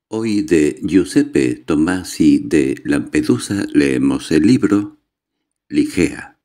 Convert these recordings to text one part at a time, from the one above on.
Hoy de Giuseppe Tomasi de Lampedusa leemos el libro Ligea.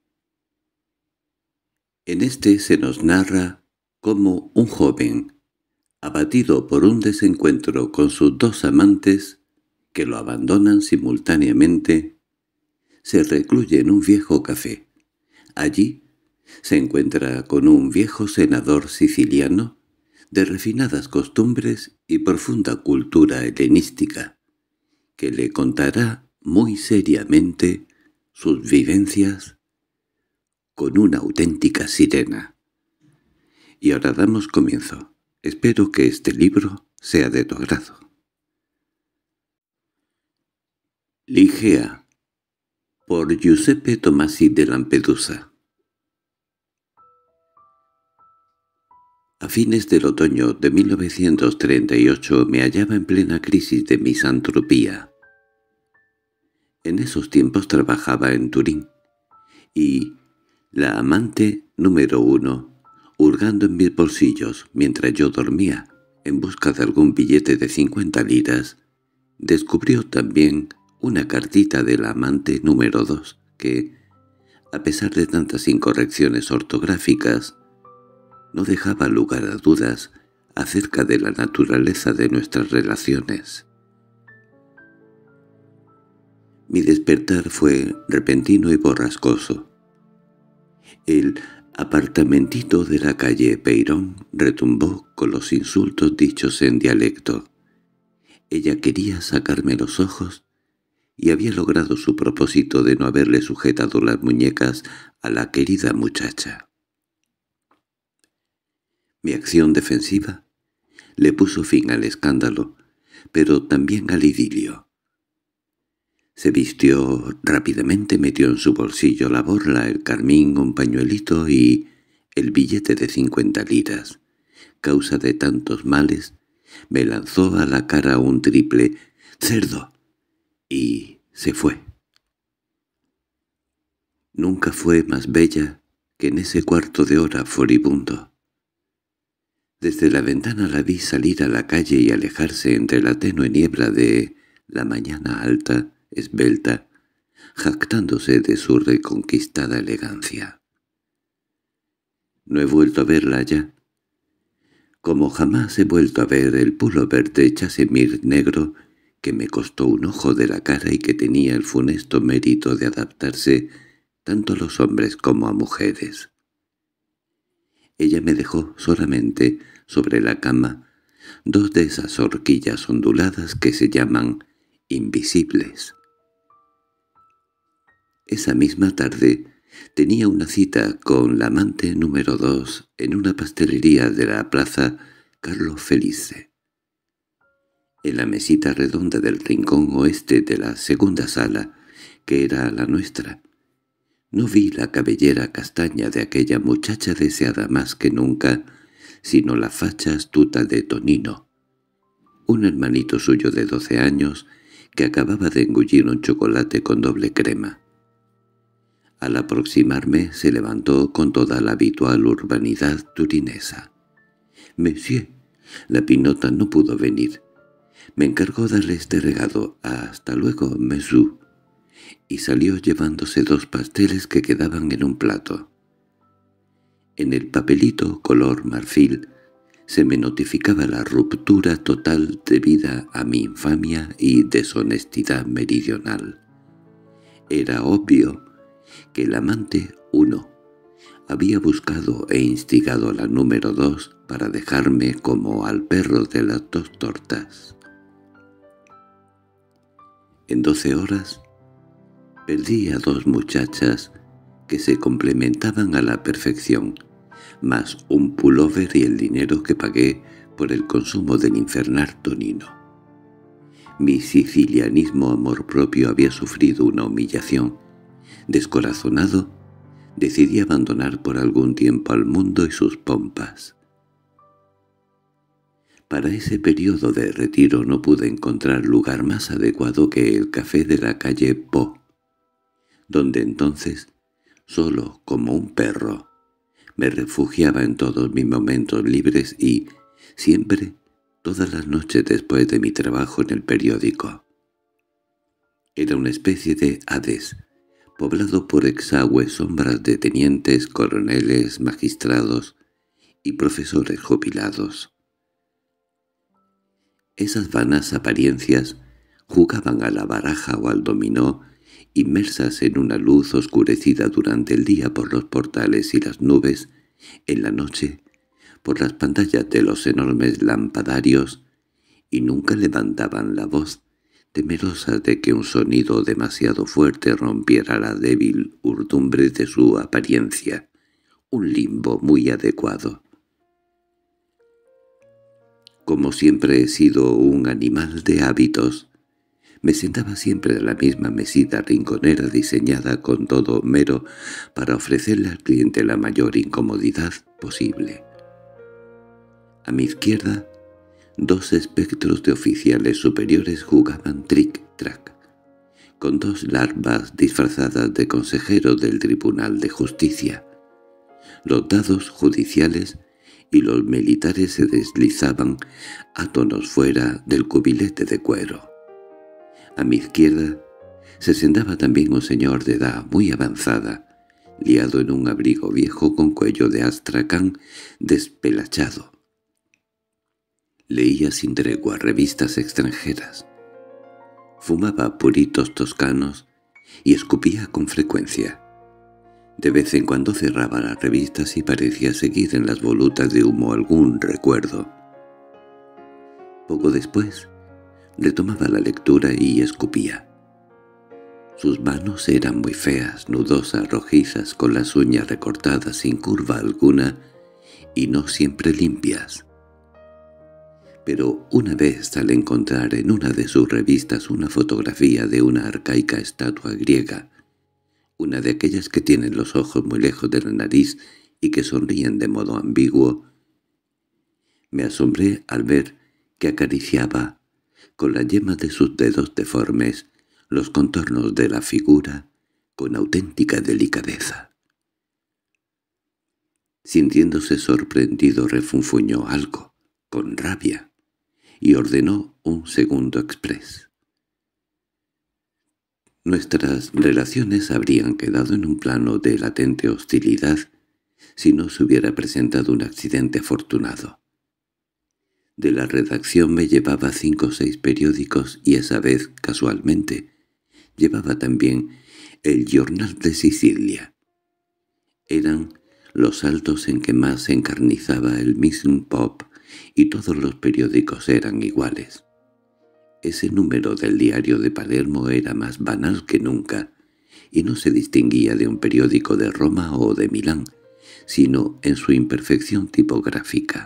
En este se nos narra cómo un joven, abatido por un desencuentro con sus dos amantes, que lo abandonan simultáneamente, se recluye en un viejo café. Allí se encuentra con un viejo senador siciliano de refinadas costumbres y profunda cultura helenística, que le contará muy seriamente sus vivencias con una auténtica sirena. Y ahora damos comienzo. Espero que este libro sea de tu agrado. Ligea, por Giuseppe Tomasi de Lampedusa. A fines del otoño de 1938 me hallaba en plena crisis de misantropía. En esos tiempos trabajaba en Turín, y la amante número 1, hurgando en mis bolsillos mientras yo dormía, en busca de algún billete de 50 liras, descubrió también una cartita de la amante número 2 que, a pesar de tantas incorrecciones ortográficas, no dejaba lugar a dudas acerca de la naturaleza de nuestras relaciones. Mi despertar fue repentino y borrascoso. El apartamentito de la calle Peirón retumbó con los insultos dichos en dialecto. Ella quería sacarme los ojos y había logrado su propósito de no haberle sujetado las muñecas a la querida muchacha. Mi acción defensiva le puso fin al escándalo, pero también al idilio. Se vistió rápidamente, metió en su bolsillo la borla, el carmín, un pañuelito y el billete de 50 liras. Causa de tantos males, me lanzó a la cara un triple «¡Cerdo!» y se fue. Nunca fue más bella que en ese cuarto de hora furibundo. Desde la ventana la vi salir a la calle y alejarse entre la tenue niebla de la mañana alta, esbelta, jactándose de su reconquistada elegancia. No he vuelto a verla ya, como jamás he vuelto a ver el pullover de chasemir negro que me costó un ojo de la cara y que tenía el funesto mérito de adaptarse tanto a los hombres como a mujeres. Ella me dejó solamente sobre la cama dos de esas horquillas onduladas que se llaman invisibles. Esa misma tarde tenía una cita con la amante número 2 en una pastelería de la plaza Carlo Felice. En la mesita redonda del rincón oeste de la segunda sala, que era la nuestra, no vi la cabellera castaña de aquella muchacha deseada más que nunca, sino la facha astuta de Tonino, un hermanito suyo de 12 años que acababa de engullir un chocolate con doble crema. Al aproximarme se levantó con toda la habitual urbanidad turinesa. «Monsieur, la pinota no pudo venir. Me encargó darle este regalo. Hasta luego, monsieur», y salió llevándose dos pasteles que quedaban en un plato. En el papelito color marfil se me notificaba la ruptura total debida a mi infamia y deshonestidad meridional. Era obvio que el amante 1 había buscado e instigado a la número 2 para dejarme como al perro de las dos tortas. En 12 horas perdí a dos muchachas que se complementaban a la perfección, más un pullover y el dinero que pagué por el consumo del infernal Tonino. Mi sicilianismo amor propio había sufrido una humillación. Descorazonado, decidí abandonar por algún tiempo al mundo y sus pompas. Para ese periodo de retiro no pude encontrar lugar más adecuado que el café de la calle Po, donde entonces, solo como un perro, me refugiaba en todos mis momentos libres y, siempre, todas las noches después de mi trabajo en el periódico. Era una especie de Hades, poblado por exagües sombras de tenientes, coroneles, magistrados y profesores jubilados. Esas vanas apariencias jugaban a la baraja o al dominó, inmersas en una luz oscurecida durante el día por los portales y las nubes, en la noche por las pantallas de los enormes lampadarios, y nunca levantaban la voz, temerosas de que un sonido demasiado fuerte rompiera la débil urdimbre de su apariencia, un limbo muy adecuado. Como siempre he sido un animal de hábitos, me sentaba siempre a la misma mesita rinconera diseñada con todo mero para ofrecerle al cliente la mayor incomodidad posible. A mi izquierda, dos espectros de oficiales superiores jugaban tric-trac, con dos larvas disfrazadas de consejeros del Tribunal de Justicia. Los dados judiciales y los militares se deslizaban átonos fuera del cubilete de cuero. A mi izquierda se sentaba también un señor de edad muy avanzada, liado en un abrigo viejo con cuello de astracán despelachado. Leía sin tregua revistas extranjeras, fumaba puritos toscanos y escupía con frecuencia. De vez en cuando cerraba las revistas y parecía seguir en las volutas de humo algún recuerdo. Poco después retomaba la lectura y escupía. Sus manos eran muy feas, nudosas, rojizas, con las uñas recortadas sin curva alguna y no siempre limpias. Pero una vez, al encontrar en una de sus revistas una fotografía de una arcaica estatua griega, una de aquellas que tienen los ojos muy lejos de la nariz y que sonríen de modo ambiguo, me asombré al ver que acariciaba, con las yemas de sus dedos deformes, los contornos de la figura con auténtica delicadeza. Sintiéndose sorprendido refunfuñó algo, con rabia, y ordenó un segundo exprés. Nuestras relaciones habrían quedado en un plano de latente hostilidad si no se hubiera presentado un accidente afortunado. De la redacción me llevaba 5 o 6 periódicos y esa vez, casualmente, llevaba también el Jornal de Sicilia. Eran los saltos en que más se encarnizaba el Missing Pop y todos los periódicos eran iguales. Ese número del diario de Palermo era más banal que nunca, y no se distinguía de un periódico de Roma o de Milán, sino en su imperfección tipográfica.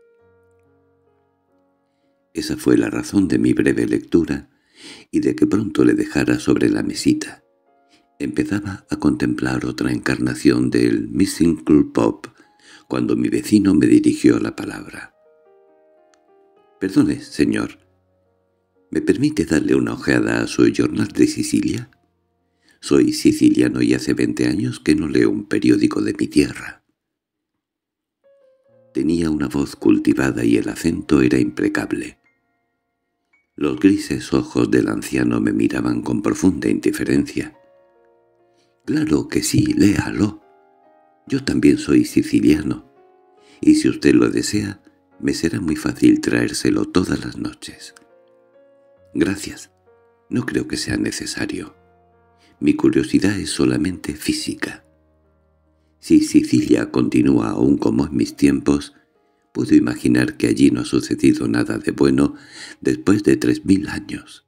Esa fue la razón de mi breve lectura y de que pronto le dejara sobre la mesita. Empezaba a contemplar otra encarnación del Missing Club Pop cuando mi vecino me dirigió la palabra. «Perdone, señor, ¿me permite darle una ojeada a su Jornal de Sicilia? Soy siciliano y hace 20 años que no leo un periódico de mi tierra». Tenía una voz cultivada y el acento era impecable. Los grises ojos del anciano me miraban con profunda indiferencia. «Claro que sí, léalo. Yo también soy siciliano, y si usted lo desea, me será muy fácil traérselo todas las noches». «Gracias. No creo que sea necesario. Mi curiosidad es solamente física. Si Sicilia continúa aún como en mis tiempos, puedo imaginar que allí no ha sucedido nada de bueno después de 3000 años».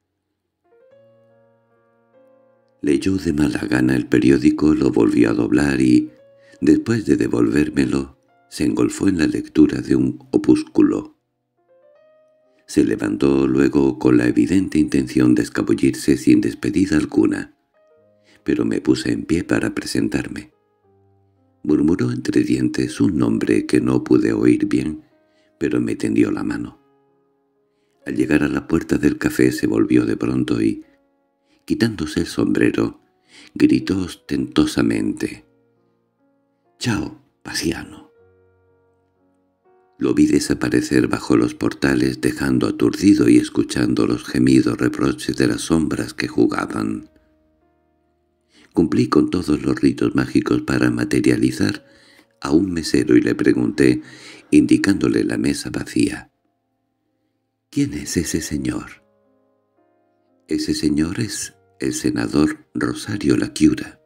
Leyó de mala gana el periódico, lo volvió a doblar y, después de devolvérmelo, se engolfó en la lectura de un opúsculo. Se levantó luego con la evidente intención de escabullirse sin despedida alguna, pero me puse en pie para presentarme. Murmuró entre dientes un nombre que no pude oír bien, pero me tendió la mano. Al llegar a la puerta del café se volvió de pronto y, quitándose el sombrero, gritó ostentosamente: «¡Chao, Paciano!». Lo vi desaparecer bajo los portales, dejando aturdido y escuchando los gemidos reproches de las sombras que jugaban. Cumplí con todos los ritos mágicos para materializar a un mesero y le pregunté, indicándole la mesa vacía: «¿Quién es ese señor?» «Ese señor es el senador Rosario Laquiura».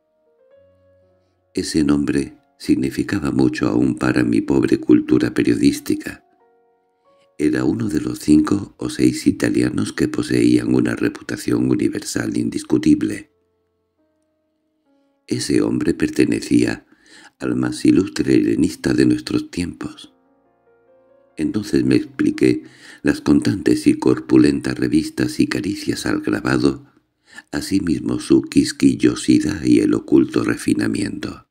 Ese nombre significaba mucho aún para mi pobre cultura periodística. Era uno de los 5 o 6 italianos que poseían una reputación universal indiscutible. Ese hombre pertenecía al más ilustre helenista de nuestros tiempos. Entonces me expliqué las constantes y corpulentas revistas y caricias al grabado, asimismo su quisquillosidad y el oculto refinamiento.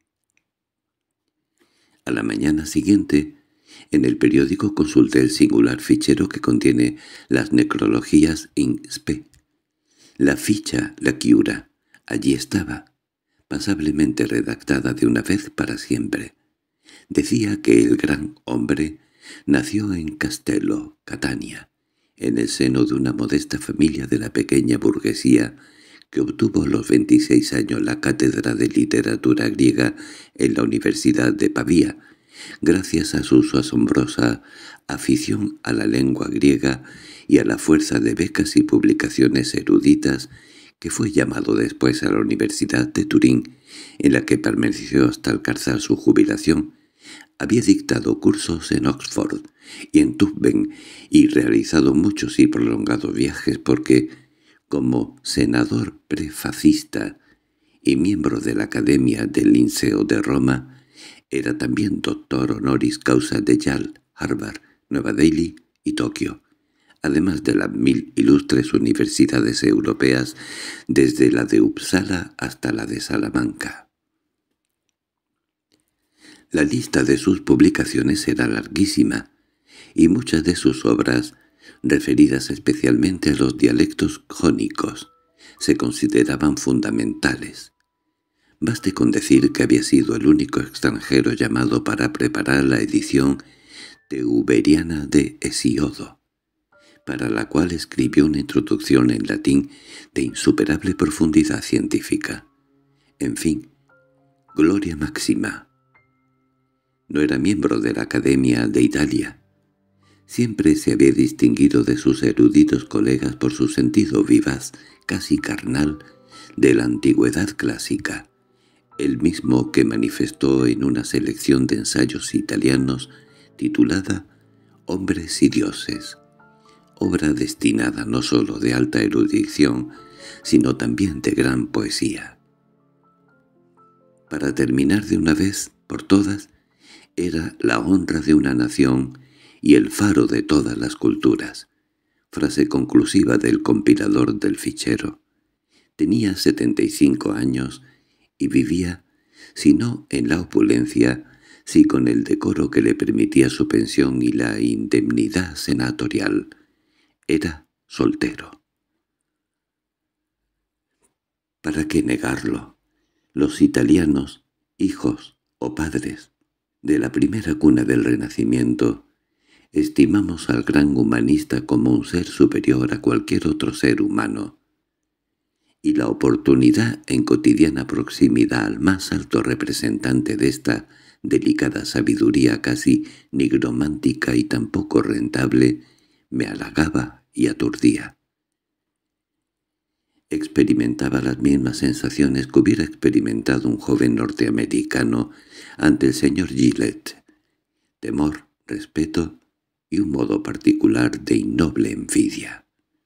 A la mañana siguiente, en el periódico consulté el singular fichero que contiene las necrologías in spe. La ficha Laquiura allí estaba, pasablemente redactada de una vez para siempre. Decía que el gran hombre nació en Castello, Catania, en el seno de una modesta familia de la pequeña burguesía que obtuvo a los 26 años la cátedra de literatura griega en la Universidad de Pavía, gracias a su asombrosa afición a la lengua griega y a la fuerza de becas y publicaciones eruditas, que fue llamado después a la Universidad de Turín, en la que permaneció hasta alcanzar su jubilación. Había dictado cursos en Oxford y en Tübingen y realizado muchos y prolongados viajes porque, como senador prefacista y miembro de la Academia del Linceo de Roma, era también doctor honoris causa de Yale, Harvard, Nueva Delhi y Tokio, además de las 1000 ilustres universidades europeas, desde la de Uppsala hasta la de Salamanca. La lista de sus publicaciones era larguísima, y muchas de sus obras, referidas especialmente a los dialectos jónicos, se consideraban fundamentales. Baste con decir que había sido el único extranjero llamado para preparar la edición teuberiana de Hesiodo, para la cual escribió una introducción en latín de insuperable profundidad científica. En fin, gloria máxima. No era miembro de la Academia de Italia. Siempre se había distinguido de sus eruditos colegas por su sentido vivaz, casi carnal, de la antigüedad clásica, el mismo que manifestó en una selección de ensayos italianos titulada «Hombres y dioses», obra destinada no sólo de alta erudición, sino también de gran poesía. Para terminar de una vez por todas, era la honra de una nación y el faro de todas las culturas, frase conclusiva del compilador del fichero. Tenía 75 años y vivía, si no en la opulencia, si con el decoro que le permitía su pensión y la indemnidad senatorial. Era soltero. ¿Para qué negarlo? Los italianos, hijos o padres de la primera cuna del Renacimiento, estimamos al gran humanista como un ser superior a cualquier otro ser humano, y la oportunidad en cotidiana proximidad al más alto representante de esta delicada sabiduría casi nigromántica y tan poco rentable me halagaba y aturdía. Experimentaba las mismas sensaciones que hubiera experimentado un joven norteamericano ante el señor Gillette: temor, respeto y un modo particular de innoble envidia.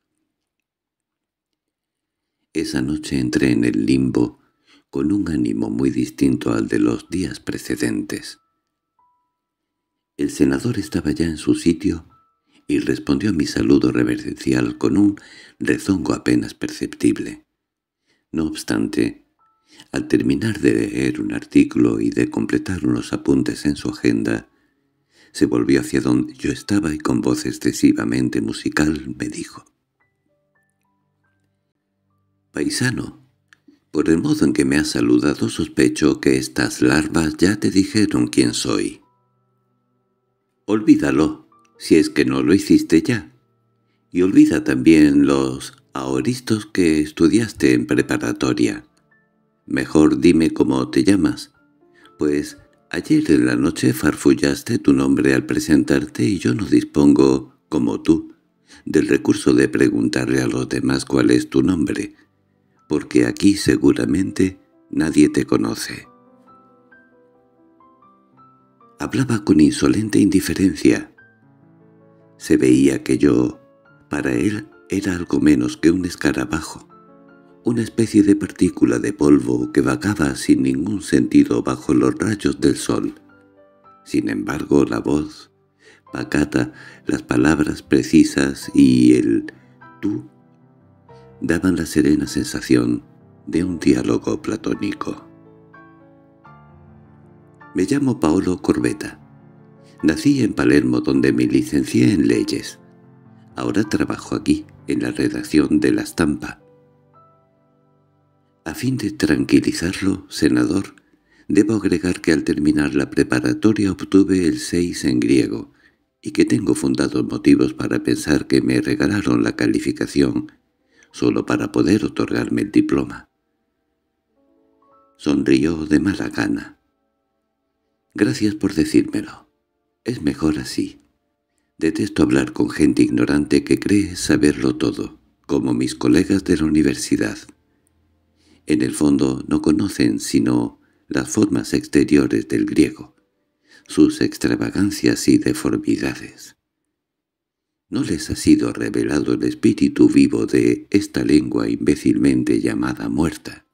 Esa noche entré en el limbo con un ánimo muy distinto al de los días precedentes. El senador estaba ya en su sitio y respondió a mi saludo reverencial con un rezongo apenas perceptible. No obstante, al terminar de leer un artículo y de completar unos apuntes en su agenda, se volvió hacia donde yo estaba y con voz excesivamente musical me dijo: «Paisano, por el modo en que me has saludado sospecho que estas larvas ya te dijeron quién soy». Olvídalo, si es que no lo hiciste ya. Y olvida también los aoristos que estudiaste en preparatoria. Mejor dime cómo te llamas, pues ayer en la noche farfullaste tu nombre al presentarte y yo no dispongo, como tú, del recurso de preguntarle a los demás cuál es tu nombre, porque aquí seguramente nadie te conoce. Hablaba con insolente indiferencia. Se veía que yo, para él, era algo menos que un escarabajo, una especie de partícula de polvo que vagaba sin ningún sentido bajo los rayos del sol. Sin embargo, la voz pacata, las palabras precisas y el «tú» daban la serena sensación de un diálogo platónico. Me llamo Paolo Corbetta. Nací en Palermo, donde me licencié en leyes. Ahora trabajo aquí, en la redacción de La Stampa. A fin de tranquilizarlo, senador, debo agregar que al terminar la preparatoria obtuve el 6 en griego, y que tengo fundados motivos para pensar que me regalaron la calificación solo para poder otorgarme el diploma. Sonrió de mala gana. Gracias por decírmelo. Es mejor así. Detesto hablar con gente ignorante que cree saberlo todo, como mis colegas de la universidad. En el fondo no conocen sino las formas exteriores del griego, sus extravagancias y deformidades. ¿No les ha sido revelado el espíritu vivo de esta lengua imbécilmente llamada muerta?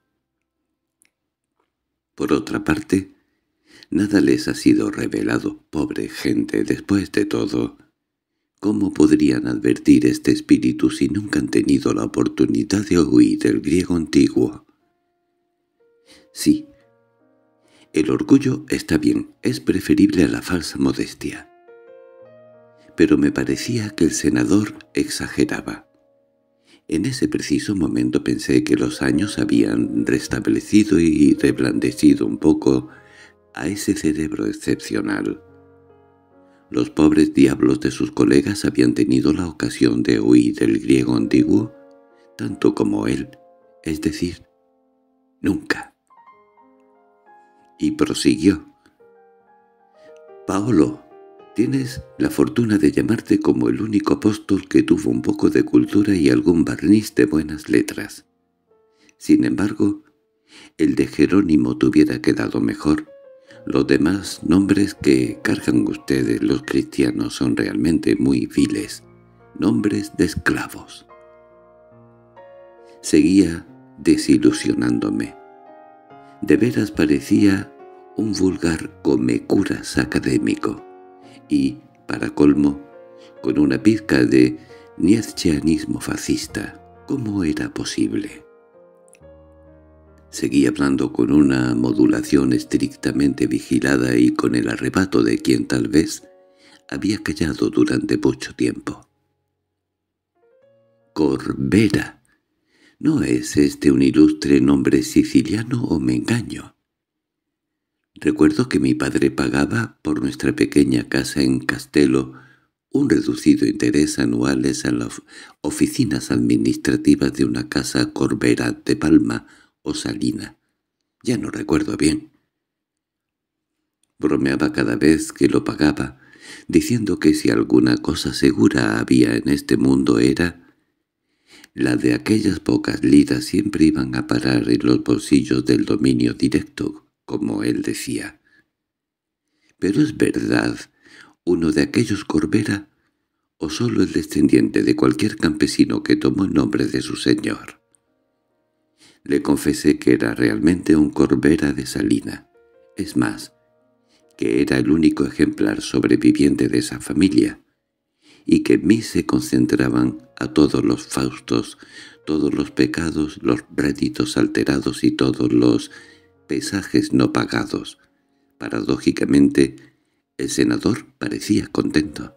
Por otra parte, nada les ha sido revelado, pobre gente, después de todo. ¿Cómo podrían advertir este espíritu si nunca han tenido la oportunidad de oír el griego antiguo? Sí, el orgullo está bien, es preferible a la falsa modestia. Pero me parecía que el senador exageraba. En ese preciso momento pensé que los años habían restablecido y reblandecido un poco a ese cerebro excepcional. Los pobres diablos de sus colegas habían tenido la ocasión de oír el griego antiguo, tanto como él, es decir, nunca. Y prosiguió. «Paolo, tienes la fortuna de llamarte como el único apóstol que tuvo un poco de cultura y algún barniz de buenas letras. Sin embargo, el de Jerónimo te hubiera quedado mejor. Los demás nombres que cargan ustedes los cristianos son realmente muy viles, nombres de esclavos». Seguía desilusionándome. De veras parecía un vulgar comecuras académico, y, para colmo, con una pizca de nietzscheanismo fascista. ¿Cómo era posible? Seguía hablando con una modulación estrictamente vigilada y con el arrebato de quien tal vez había callado durante mucho tiempo. «Corbera. ¿No es este un ilustre nombre siciliano o me engaño? Recuerdo que mi padre pagaba por nuestra pequeña casa en Castello un reducido interés anuales en las oficinas administrativas de una casa Corbera de Palma o Salina. Ya no recuerdo bien. Bromeaba cada vez que lo pagaba, diciendo que si alguna cosa segura había en este mundo era la de aquellas pocas liras siempre iban a parar en los bolsillos del dominio directo, como él decía. ¿Pero es verdad uno de aquellos Corbera, o solo el descendiente de cualquier campesino que tomó el nombre de su señor? Le confesé que era realmente un Corbera de Salina. Es más, que era el único ejemplar sobreviviente de esa familia, y que en mí se concentraban a todos los faustos, todos los pecados, los réditos alterados y todos los pesajes no pagados. Paradójicamente, el senador parecía contento.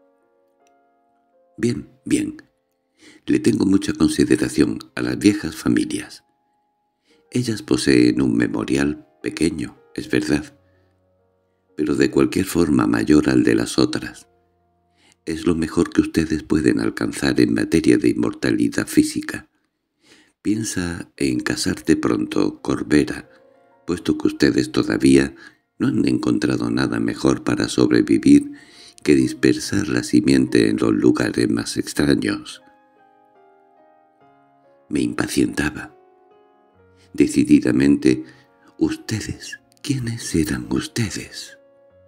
«Bien, bien. Le tengo mucha consideración a las viejas familias. Ellas poseen un memorial pequeño, es verdad, pero de cualquier forma mayor al de las otras. Es lo mejor que ustedes pueden alcanzar en materia de inmortalidad física. Piensa en casarte pronto, Corbera, puesto que ustedes todavía no han encontrado nada mejor para sobrevivir que dispersar la simiente en los lugares más extraños. Me impacientaba. Decididamente, ustedes, ¿quiénes eran ustedes?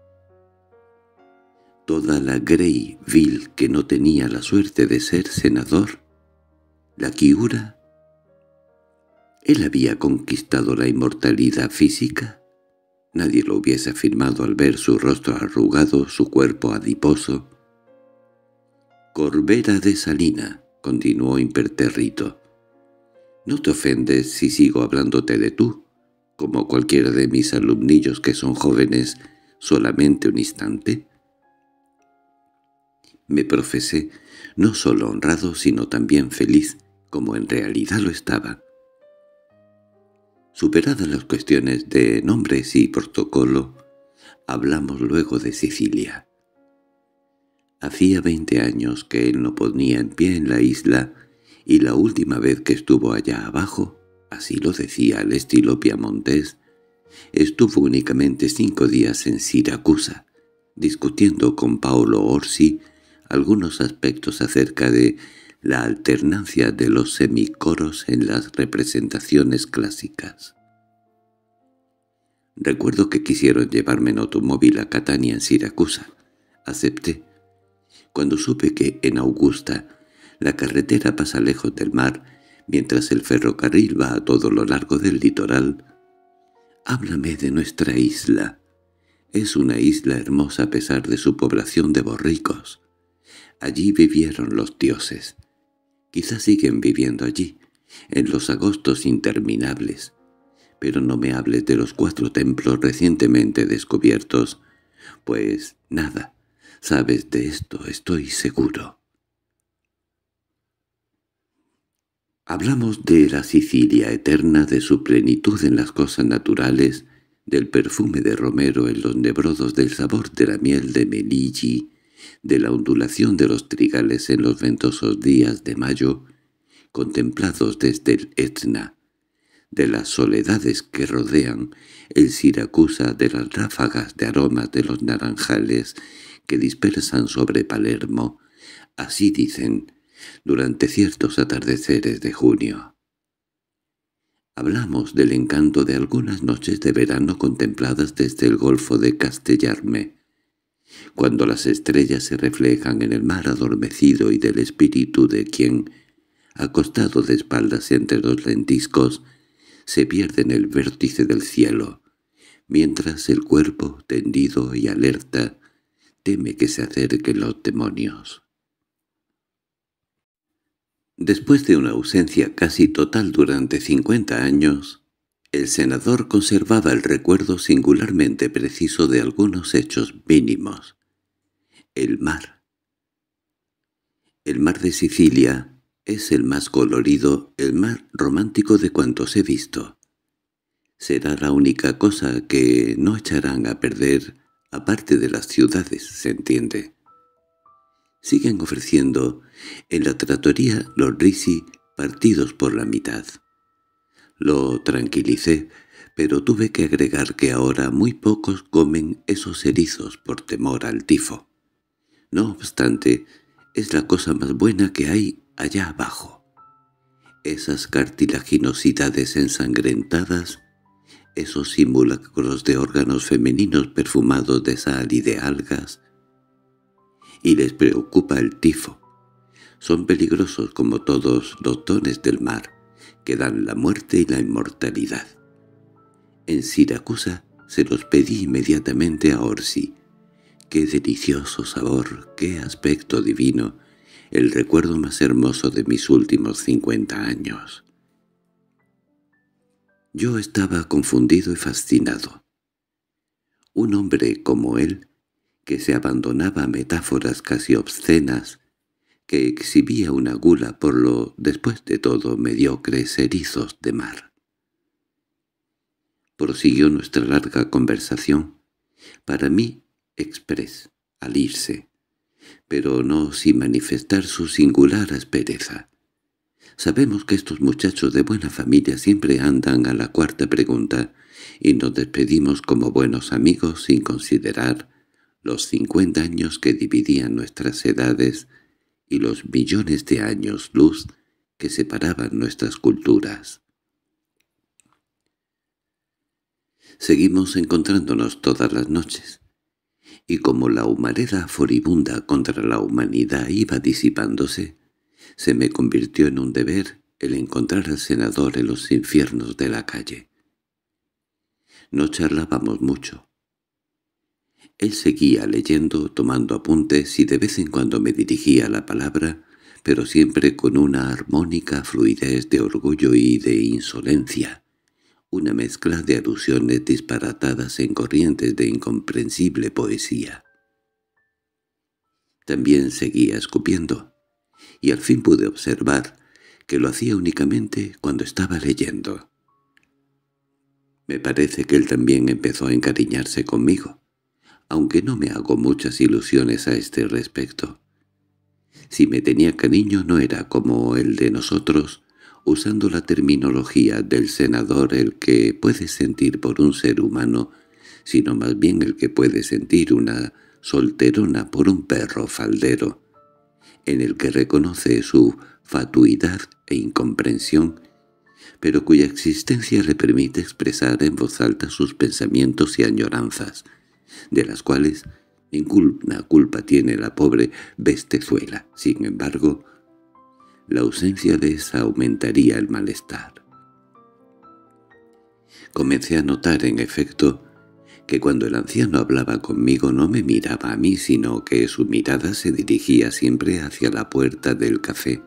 Toda la Greyville que no tenía la suerte de ser senador. La Kiura. ¿Él había conquistado la inmortalidad física? Nadie lo hubiese afirmado al ver su rostro arrugado, su cuerpo adiposo. «Corbera de Salina», continuó impertérrito. «¿No te ofendes si sigo hablándote de tú, como cualquiera de mis alumnillos que son jóvenes solamente un instante?» Me profesé, no solo honrado, sino también feliz, como en realidad lo estaba. Superadas las cuestiones de nombres y protocolo, hablamos luego de Sicilia. Hacía 20 años que él no ponía en pie en la isla, y la última vez que estuvo allá abajo, así lo decía al estilo piamontés, estuvo únicamente 5 días en Siracusa, discutiendo con Paolo Orsi algunos aspectos acerca de la alternancia de los semicoros en las representaciones clásicas. Recuerdo que quisieron llevarme en automóvil a Catania en Siracusa. Acepté. Cuando supe que en Augusta la carretera pasa lejos del mar, mientras el ferrocarril va a todo lo largo del litoral, «Háblame de nuestra isla. Es una isla hermosa a pesar de su población de borricos. Allí vivieron los dioses. Quizás siguen viviendo allí, en los agostos interminables. Pero no me hables de los 4 templos recientemente descubiertos, pues nada, sabes de esto, estoy seguro». Hablamos de la Sicilia eterna, de su plenitud en las cosas naturales, del perfume de romero en los nebrodos, del sabor de la miel de Melilli, de la ondulación de los trigales en los ventosos días de mayo, contemplados desde el Etna, de las soledades que rodean el Siracusa, de las ráfagas de aromas de los naranjales que dispersan sobre Palermo, así dicen, durante ciertos atardeceres de junio. Hablamos del encanto de algunas noches de verano contempladas desde el golfo de Castellarme, cuando las estrellas se reflejan en el mar adormecido, y del espíritu de quien, acostado de espaldas entre los lentiscos, se pierde en el vértice del cielo, mientras el cuerpo, tendido y alerta, teme que se acerquen los demonios. Después de una ausencia casi total durante 50 años, el senador conservaba el recuerdo singularmente preciso de algunos hechos mínimos. El mar. El mar de Sicilia es el más colorido, el más romántico de cuantos he visto. Será la única cosa que no echarán a perder, aparte de las ciudades, se entiende. Siguen ofreciendo en la trattoria los risi partidos por la mitad. Lo tranquilicé, pero tuve que agregar que ahora muy pocos comen esos erizos por temor al tifo. No obstante, es la cosa más buena que hay allá abajo. Esas cartilaginosidades ensangrentadas, esos simulacros de órganos femeninos perfumados de sal y de algas, y les preocupa el tifo. Son peligrosos como todos los dones del mar, que dan la muerte y la inmortalidad. En Siracusa se los pedí inmediatamente a Orsi. ¡Qué delicioso sabor! ¡Qué aspecto divino! El recuerdo más hermoso de mis últimos 50 años. Yo estaba confundido y fascinado. Un hombre como él, que se abandonaba a metáforas casi obscenas, que exhibía una gula por lo, después de todo, mediocres erizos de mar. Prosiguió nuestra larga conversación, Para mí, exprés, al irse, pero no sin manifestar su singular aspereza. Sabemos que estos muchachos de buena familia siempre andan a la cuarta pregunta, y nos despedimos como buenos amigos sin considerar los 50 años que dividían nuestras edades y los millones de años luz que separaban nuestras culturas. Seguimos encontrándonos todas las noches, y como la humareda furibunda contra la humanidad iba disipándose, se me convirtió en un deber el encontrar al senador en los infiernos de la calle. No charlábamos mucho. Él seguía leyendo, tomando apuntes y de vez en cuando me dirigía la palabra, pero siempre con una armónica fluidez de orgullo y de insolencia, una mezcla de alusiones disparatadas en corrientes de incomprensible poesía. También seguía escupiendo, y al fin pude observar que lo hacía únicamente cuando estaba leyendo. Me parece que él también empezó a encariñarse conmigo, aunque no me hago muchas ilusiones a este respecto. Si me tenía cariño no era como el de nosotros, usando la terminología del senador el que puede sentir por un ser humano, sino más bien el que puede sentir una solterona por un perro faldero, en el que reconoce su fatuidad e incomprensión, pero cuya existencia le permite expresar en voz alta sus pensamientos y añoranzas, de las cuales ninguna culpa tiene la pobre bestezuela. Sin embargo, la ausencia de esa aumentaría el malestar. Comencé a notar, en efecto, que cuando el anciano hablaba conmigo no me miraba a mí, sino que su mirada se dirigía siempre hacia la puerta del café.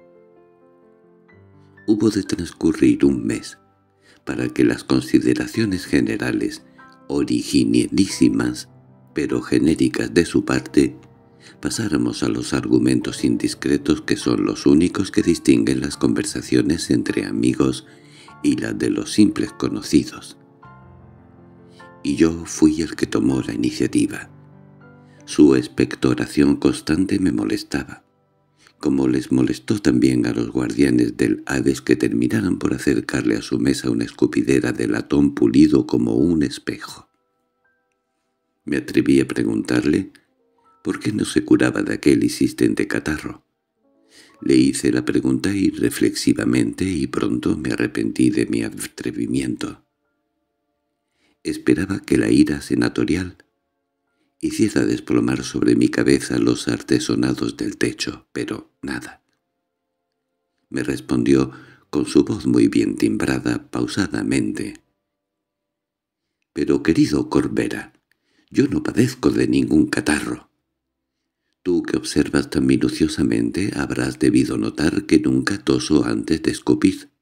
Hubo de transcurrir un mes para que las consideraciones generales, originalísimas, pero genéricas de su parte, pasáramos a los argumentos indiscretos que son los únicos que distinguen las conversaciones entre amigos y las de los simples conocidos. Y yo fui el que tomó la iniciativa. Su expectoración constante me molestaba, como les molestó también a los guardianes del Hades que terminaran por acercarle a su mesa una escupidera de latón pulido como un espejo. Me atreví a preguntarle por qué no se curaba de aquel insistente catarro. Le hice la pregunta irreflexivamente y pronto me arrepentí de mi atrevimiento. Esperaba que la ira senatorial hiciera desplomar sobre mi cabeza los artesonados del techo, pero nada. Me respondió con su voz muy bien timbrada, pausadamente. «Pero, querido Corbera, yo no padezco de ningún catarro. Tú que observas tan minuciosamente habrás debido notar que nunca toso antes de escupir.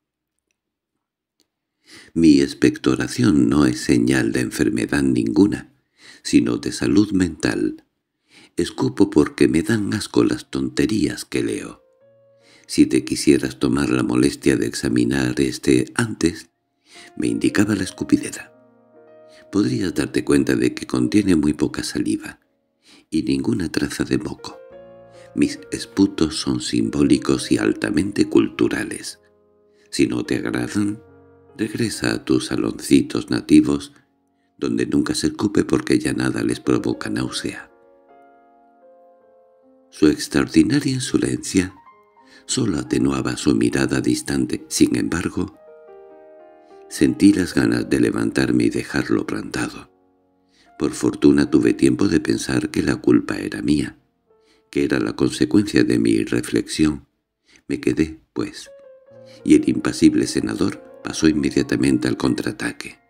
Mi expectoración no es señal de enfermedad ninguna, sino de salud mental. Escupo porque me dan asco las tonterías que leo. Si te quisieras tomar la molestia de examinar antes, me indicaba la escupidera. Podrías darte cuenta de que contiene muy poca saliva y ninguna traza de moco. Mis esputos son simbólicos y altamente culturales. Si no te agradan, regresa a tus saloncitos nativos, donde nunca se escupe porque ya nada les provoca náusea». Su extraordinaria insolencia solo atenuaba su mirada distante. Sin embargo, sentí las ganas de levantarme y dejarlo plantado. Por fortuna tuve tiempo de pensar que la culpa era mía, que era la consecuencia de mi reflexión. Me quedé, pues, y el impasible senador pasó inmediatamente al contraataque.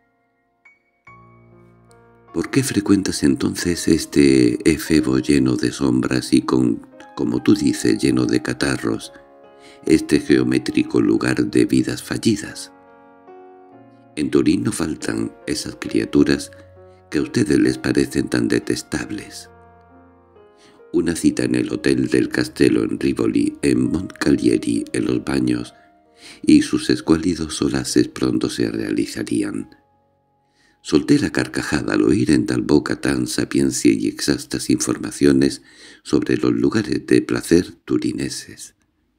«¿Por qué frecuentas entonces este efebo lleno de sombras y como tú dices, lleno de catarros, este geométrico lugar de vidas fallidas? En Turín no faltan esas criaturas que a ustedes les parecen tan detestables». Una cita en el hotel del Castello en Rivoli, en Moncalieri, en los baños, y sus escuálidos solaces pronto se realizarían. Solté la carcajada al oír en tal boca tan sapiencia y exactas informaciones sobre los lugares de placer turineses.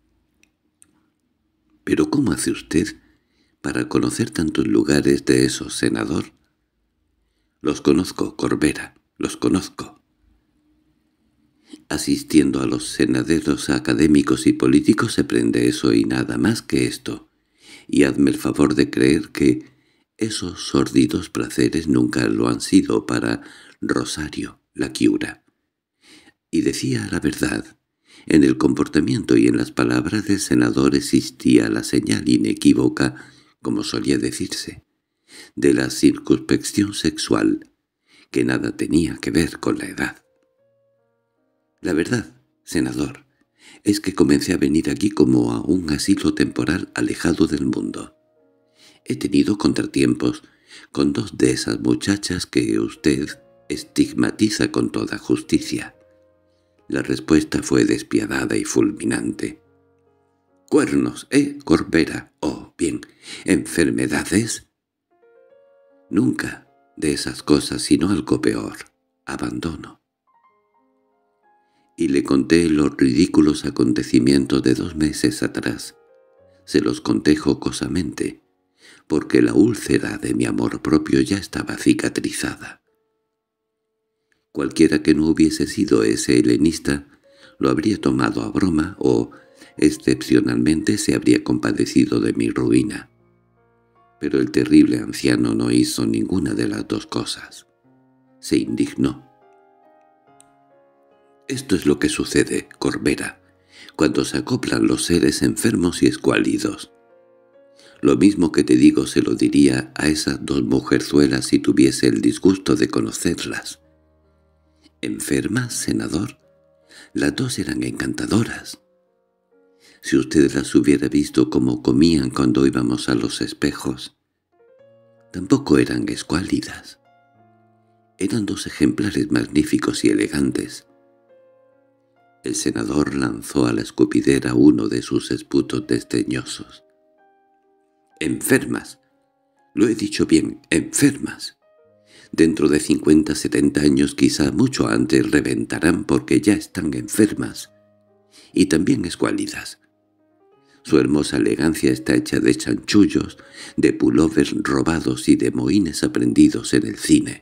—¿Pero cómo hace usted para conocer tantos lugares de esos, senador? —Los conozco, Corbera, los conozco. Asistiendo a los senaderos académicos y políticos se aprende eso y nada más que esto. Y hazme el favor de creer que esos sórdidos placeres nunca lo han sido para Rosario, la Quiura. Y decía la verdad. En el comportamiento y en las palabras del senador existía la señal inequívoca, como solía decirse, de la circunspección sexual, que nada tenía que ver con la edad. La verdad, senador, es que comencé a venir aquí como a un asilo temporal alejado del mundo. He tenido contratiempos con dos de esas muchachas que usted estigmatiza con toda justicia. La respuesta fue despiadada y fulminante. —¿Cuernos, Corbera? —Oh, bien. —¿Enfermedades? —Nunca de esas cosas, sino algo peor. Abandono. Y le conté los ridículos acontecimientos de 2 meses atrás. Se los conté jocosamente, porque la úlcera de mi amor propio ya estaba cicatrizada. Cualquiera que no hubiese sido ese helenista lo habría tomado a broma o, excepcionalmente, se habría compadecido de mi ruina. Pero el terrible anciano no hizo ninguna de las dos cosas. Se indignó. Esto es lo que sucede, Corbera, cuando se acoplan los seres enfermos y escuálidos. Lo mismo que te digo se lo diría a esas 2 mujerzuelas si tuviese el disgusto de conocerlas. —¿Enfermas, senador? Las 2 eran encantadoras. Si usted las hubiera visto cómo comían cuando íbamos a los espejos. Tampoco eran escuálidas. Eran 2 ejemplares magníficos y elegantes. El senador lanzó a la escupidera uno de sus esputos desdeñosos. —Enfermas. Lo he dicho bien, enfermas. Dentro de 50, 70 años, quizá mucho antes, reventarán porque ya están enfermas. Y también escuálidas. Su hermosa elegancia está hecha de chanchullos, de pullovers robados y de mohines aprendidos en el cine.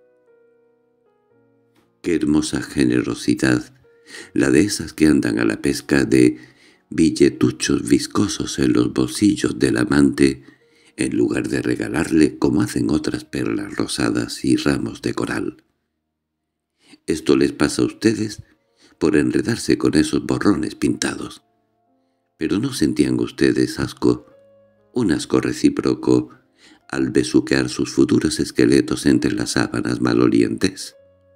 ¡Qué hermosa generosidad! La de esas que andan a la pesca de billetuchos viscosos en los bolsillos del amante, en lugar de regalarle, como hacen otras, perlas rosadas y ramos de coral. Esto les pasa a ustedes por enredarse con esos borrones pintados. Pero ¿no sentían ustedes asco, un asco recíproco, al besuquear sus futuros esqueletos entre las sábanas malolientes?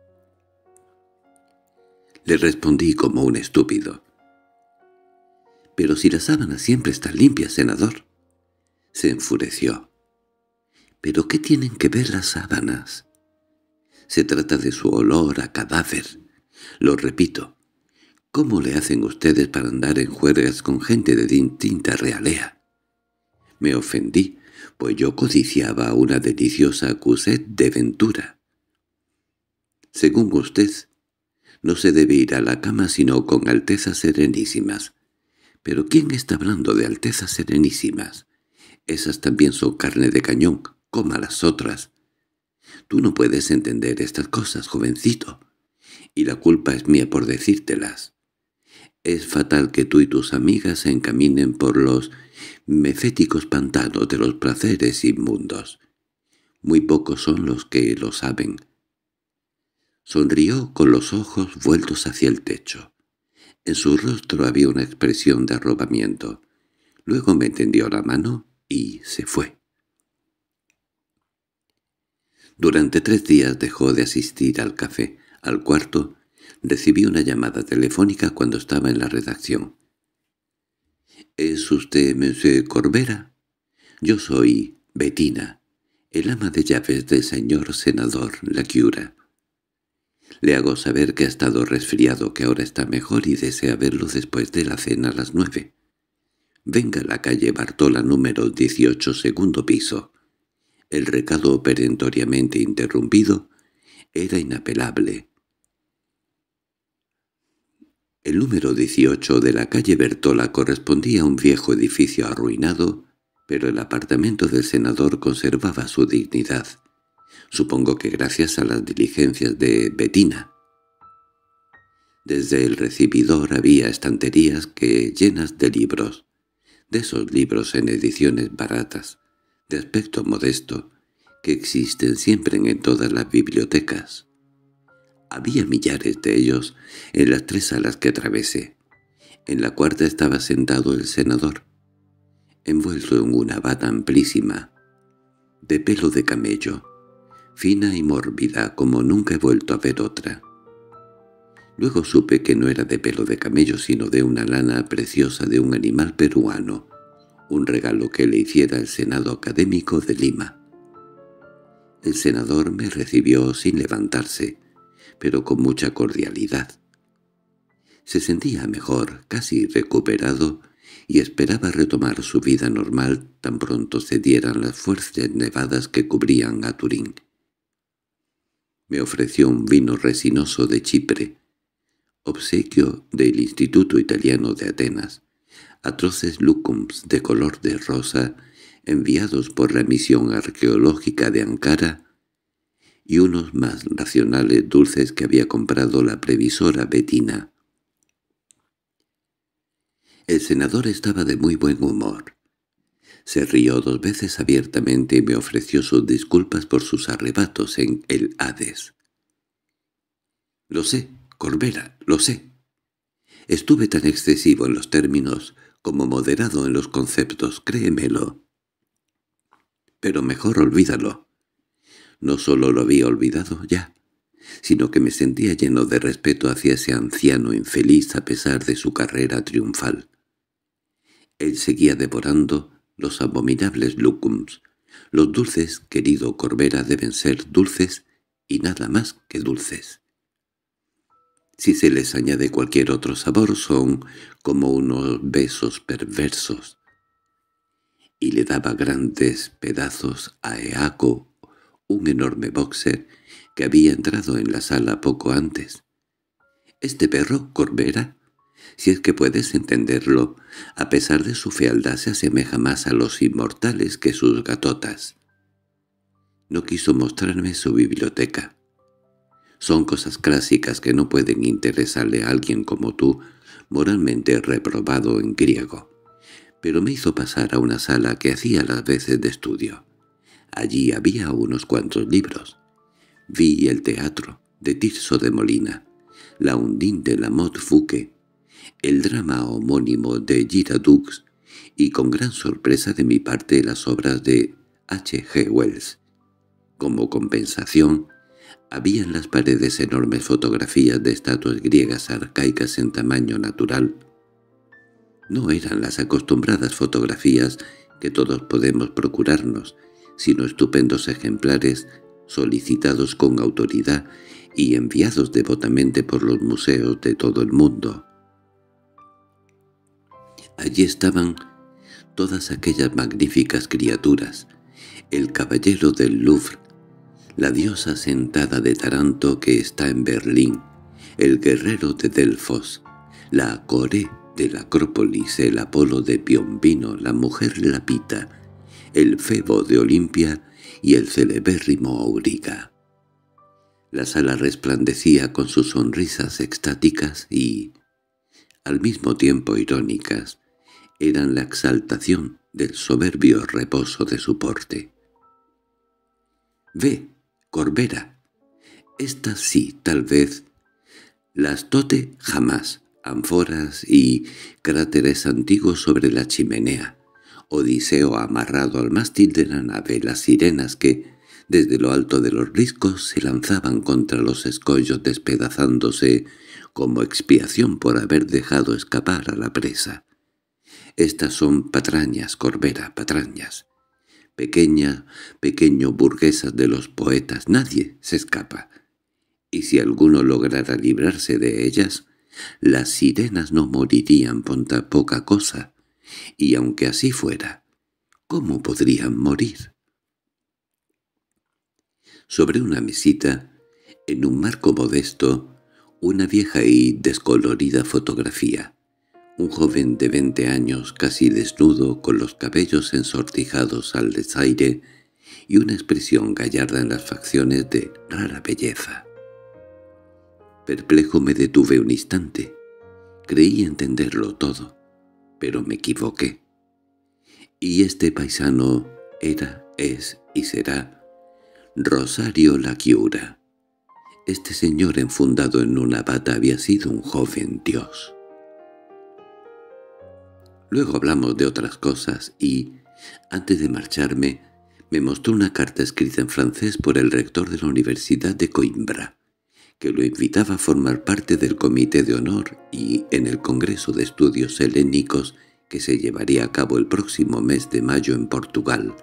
Le respondí como un estúpido. —Pero si las sábanas siempre están limpias, senador. Se enfureció. —¿Pero qué tienen que ver las sábanas? Se trata de su olor a cadáver. Lo repito. ¿Cómo le hacen ustedes para andar en juergas con gente de distinta realea? Me ofendí, pues yo codiciaba una deliciosa Cusette de Ventura. Según usted, no se debe ir a la cama sino con altezas serenísimas. ¿Pero quién está hablando de altezas serenísimas? Esas también son carne de cañón, coma las otras. Tú no puedes entender estas cosas, jovencito, y la culpa es mía por decírtelas. Es fatal que tú y tus amigas se encaminen por los meféticos pantanos de los placeres inmundos. Muy pocos son los que lo saben. Sonrió con los ojos vueltos hacia el techo. En su rostro había una expresión de arrobamiento. Luego me tendió la mano y se fue. Durante 3 días dejó de asistir al café. Al cuarto, recibí una llamada telefónica cuando estaba en la redacción. —¿Es usted Monsieur Corbera? Yo soy Bettina, el ama de llaves del señor senador La Quiura. Le hago saber que ha estado resfriado, que ahora está mejor y desea verlo después de la cena a las 9. Venga a la calle Bartola número 18, segundo piso. El recado perentoriamente interrumpido era inapelable. El número 18 de la calle Bertola correspondía a un viejo edificio arruinado, pero el apartamento del senador conservaba su dignidad. Supongo que gracias a las diligencias de Bettina. Desde el recibidor había estanterías llenas de libros, de esos libros en ediciones baratas, de aspecto modesto, que existen siempre en todas las bibliotecas. Había millares de ellos en las 3 salas que atravesé. En la cuarta estaba sentado el senador, envuelto en una bata amplísima, de pelo de camello, fina y mórbida como nunca he vuelto a ver otra. Luego supe que no era de pelo de camello sino de una lana preciosa de un animal peruano, un regalo que le hiciera el Senado Académico de Lima. El senador me recibió sin levantarse, pero con mucha cordialidad. Se sentía mejor, casi recuperado, y esperaba retomar su vida normal tan pronto cedieran las fuertes nevadas que cubrían a Turín. Me ofreció un vino resinoso de Chipre, obsequio del Instituto Italiano de Atenas, atroces lucums de color de rosa enviados por la misión arqueológica de Ankara, y unos más racionales dulces que había comprado la previsora Bettina. El senador estaba de muy buen humor. Se rió 2 veces abiertamente y me ofreció sus disculpas por sus arrebatos en el Hades. «Lo sé, Corbera, lo sé. Estuve tan excesivo en los términos como moderado en los conceptos, créemelo. Pero mejor olvídalo». No solo lo había olvidado ya, sino que me sentía lleno de respeto hacia ese anciano infeliz a pesar de su carrera triunfal. Él seguía devorando los abominables lucums. Los dulces, querido Corbera, deben ser dulces y nada más que dulces. Si se les añade cualquier otro sabor son como unos besos perversos. Y le daba grandes pedazos a Eaco, un enorme boxer que había entrado en la sala poco antes. «Este perro, Corbera, si es que puedes entenderlo, a pesar de su fealdad se asemeja más a los inmortales que sus gatotas». No quiso mostrarme su biblioteca. Son cosas clásicas que no pueden interesarle a alguien como tú, moralmente reprobado en griego. Pero me hizo pasar a una sala que hacía las veces de estudio. Allí había unos cuantos libros. Vi el teatro de Tirso de Molina, la Undine de Lamotte Fouqué, el drama homónimo de Girardux y con gran sorpresa de mi parte las obras de H. G. Wells. Como compensación, había en las paredes enormes fotografías de estatuas griegas arcaicas en tamaño natural. No eran las acostumbradas fotografías que todos podemos procurarnos, sino estupendos ejemplares solicitados con autoridad y enviados devotamente por los museos de todo el mundo. Allí estaban todas aquellas magníficas criaturas, el caballero del Louvre, la diosa sentada de Taranto que está en Berlín, el guerrero de Delfos, la Coré de la Acrópolis, el Apolo de Piombino, la mujer Lapita, el Febo de Olimpia y el celebérrimo Auriga. La sala resplandecía con sus sonrisas extáticas y, al mismo tiempo irónicas, eran la exaltación del soberbio reposo de su porte. «Ve, Corbera, estas sí, tal vez. Las tote jamás, ánforas y cráteres antiguos sobre la chimenea, Odiseo amarrado al mástil de la nave, las sirenas que, desde lo alto de los riscos, se lanzaban contra los escollos despedazándose como expiación por haber dejado escapar a la presa. Estas son patrañas, Corbera, patrañas. Pequeño burguesas de los poetas, nadie se escapa. Y si alguno lograra librarse de ellas, las sirenas no morirían por tan poca cosa, y aunque así fuera, ¿cómo podrían morir? Sobre una mesita, en un marco modesto, una vieja y descolorida fotografía. Un joven de 20 años, casi desnudo, con los cabellos ensortijados al desaire y una expresión gallarda en las facciones de rara belleza. Perplejo me detuve un instante. Creí entenderlo todo, pero me equivoqué. Y este paisano era, es y será Rosario Laquiura. Este señor enfundado en una bata había sido un joven dios. Luego hablamos de otras cosas y, antes de marcharme, me mostró una carta escrita en francés por el rector de la Universidad de Coimbra, que lo invitaba a formar parte del Comité de Honor y en el Congreso de Estudios Helénicos que se llevaría a cabo el próximo mes de mayo en Portugal.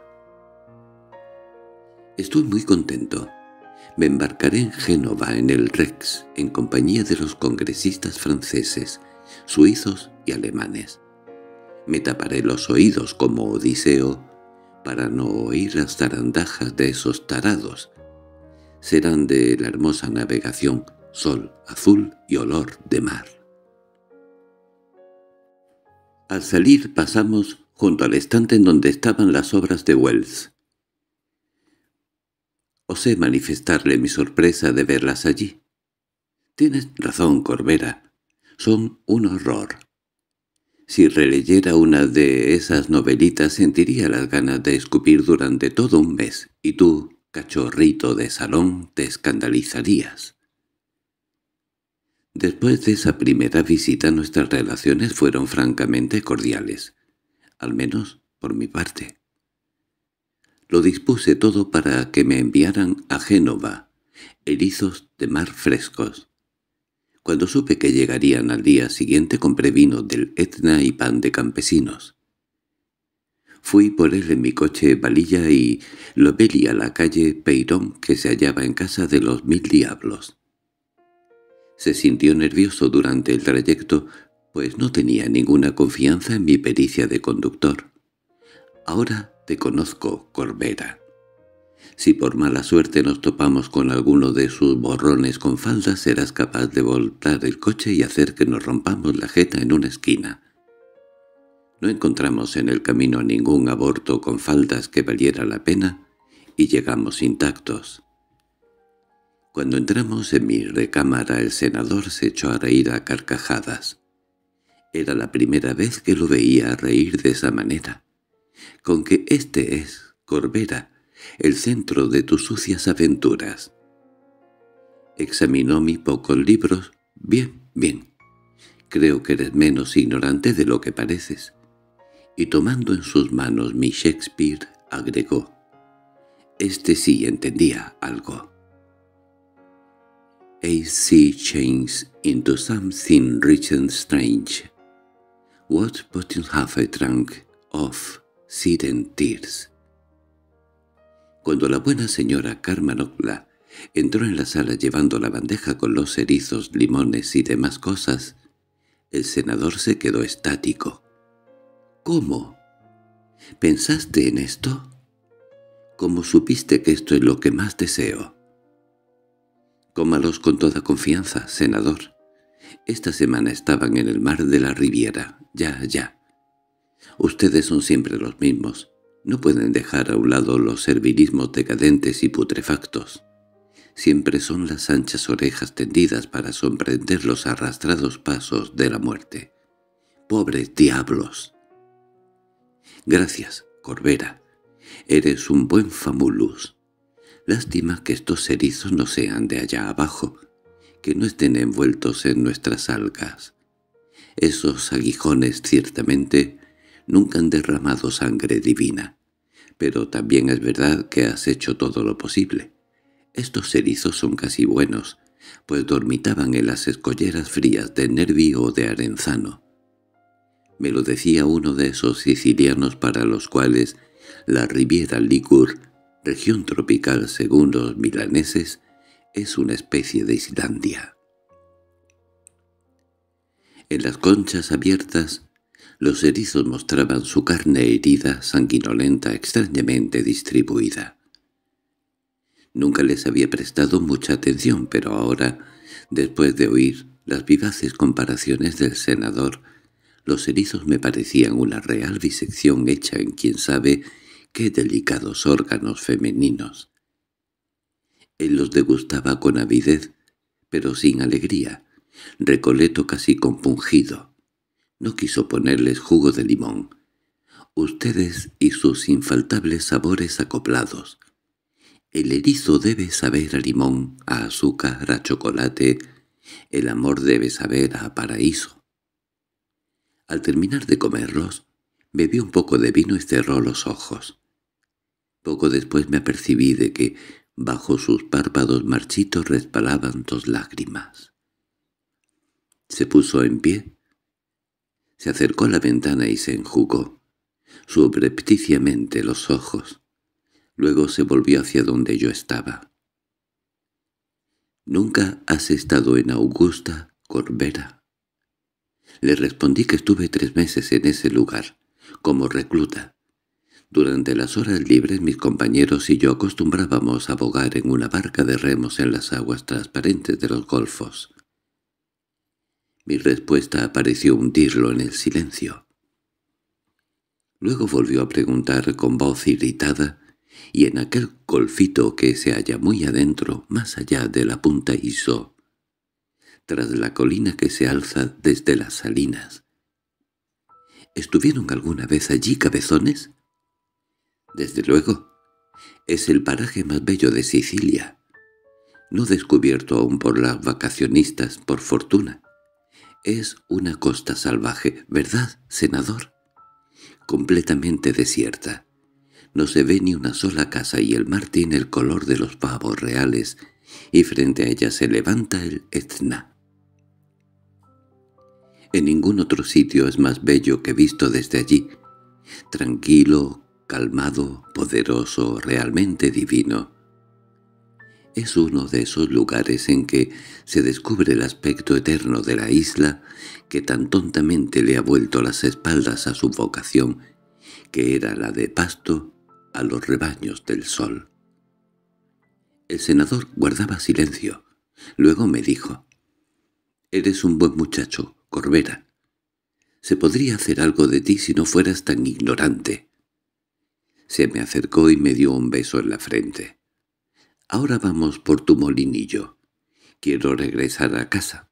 Estoy muy contento. Me embarcaré en Génova en el Rex, en compañía de los congresistas franceses, suizos y alemanes. Me taparé los oídos como Odiseo para no oír las zarandajas de esos tarados. Serán de la hermosa navegación, sol azul y olor de mar. Al salir pasamos junto al estante en donde estaban las obras de Wells. Osé manifestarle mi sorpresa de verlas allí. «Tienes razón, Corbera. Son un horror. Si releyera una de esas novelitas sentiría las ganas de escupir durante todo un mes, y tú, cachorrito de salón, te escandalizarías». Después de esa primera visita nuestras relaciones fueron francamente cordiales, al menos por mi parte. Lo dispuse todo para que me enviaran a Génova erizos de mar frescos. Cuando supe que llegarían al día siguiente compré vino del Etna y pan de campesinos. Fui por él en mi coche Valilla y lo veli a la calle Peirón que se hallaba en casa de los 1000 diablos. Se sintió nervioso durante el trayecto, pues no tenía ninguna confianza en mi pericia de conductor. «Ahora te conozco, Corbera. Si por mala suerte nos topamos con alguno de sus borrones con faldas, serás capaz de voltar el coche y hacer que nos rompamos la jeta en una esquina». No encontramos en el camino a ningún aborto con faldas que valiera la pena y llegamos intactos. Cuando entramos en mi recámara el senador se echó a reír a carcajadas. Era la primera vez que lo veía reír de esa manera. «Con que este es, Corbera, el centro de tus sucias aventuras». Examinó mis pocos libros. «Bien, bien. Creo que eres menos ignorante de lo que pareces». Y tomando en sus manos mi Shakespeare, agregó: «Este sí entendía algo». «I see change into something rich and strange. What bottom have I drunk of sudden tears». Cuando la buena señora Carmanocla entró en la sala llevando la bandeja con los erizos, limones y demás cosas, el senador se quedó estático. «¿Cómo? ¿Pensaste en esto? ¿Cómo supiste que esto es lo que más deseo?» «Cómalos con toda confianza, senador. Esta semana estaban en el mar de la Riviera. Ya. Ustedes son siempre los mismos. No pueden dejar a un lado los servilismos decadentes y putrefactos. Siempre son las anchas orejas tendidas para sorprender los arrastrados pasos de la muerte. ¡Pobres diablos!». «Gracias, Corbera. Eres un buen famulus. Lástima que estos erizos no sean de allá abajo, que no estén envueltos en nuestras algas. Esos aguijones ciertamente nunca han derramado sangre divina. Pero también es verdad que has hecho todo lo posible. Estos erizos son casi buenos, pues dormitaban en las escolleras frías de Nervi o de Arenzano. Me lo decía uno de esos sicilianos para los cuales la Riviera Ligur, región tropical según los milaneses, es una especie de Islandia. En las conchas abiertas, los erizos mostraban su carne herida, sanguinolenta, extrañamente distribuida. Nunca les había prestado mucha atención, pero ahora, después de oír las vivaces comparaciones del senador, los erizos me parecían una real disección hecha en quién sabe qué delicados órganos femeninos. Él los degustaba con avidez, pero sin alegría, recoleto casi compungido. No quiso ponerles jugo de limón. Ustedes y sus infaltables sabores acoplados. El erizo debe saber a limón, a azúcar, a chocolate. El amor debe saber a paraíso. Al terminar de comerlos, bebió un poco de vino y cerró los ojos. Poco después me apercibí de que bajo sus párpados marchitos resbalaban 2 lágrimas. Se puso en pie, se acercó a la ventana y se enjugó subrepticiamente los ojos. Luego se volvió hacia donde yo estaba. —¿Nunca has estado en Augusta, Corbera? Le respondí que estuve 3 meses en ese lugar, como recluta. Durante las horas libres mis compañeros y yo acostumbrábamos a bogar en una barca de remos en las aguas transparentes de los golfos. Mi respuesta pareció hundirlo en el silencio. Luego volvió a preguntar con voz irritada, y en aquel golfito que se halla muy adentro, más allá de la punta Iso, tras la colina que se alza desde las salinas. —¿Estuvieron alguna vez allí, cabezones? —Desde luego. Es el paraje más bello de Sicilia. No descubierto aún por las vacacionistas, por fortuna. Es una costa salvaje, ¿verdad, senador? Completamente desierta. No se ve ni una sola casa y el mar tiene el color de los pavos reales, y frente a ella se levanta el Etna. En ningún otro sitio es más bello que visto desde allí. Tranquilo, calmado, poderoso, realmente divino. Es uno de esos lugares en que se descubre el aspecto eterno de la isla que tan tontamente le ha vuelto las espaldas a su vocación, que era la de pasto a los rebaños del sol. El senador guardaba silencio. Luego me dijo: «Eres un buen muchacho, Corbera. Se podría hacer algo de ti si no fueras tan ignorante». Se me acercó y me dio un beso en la frente. «Ahora vamos por tu molinillo. Quiero regresar a casa».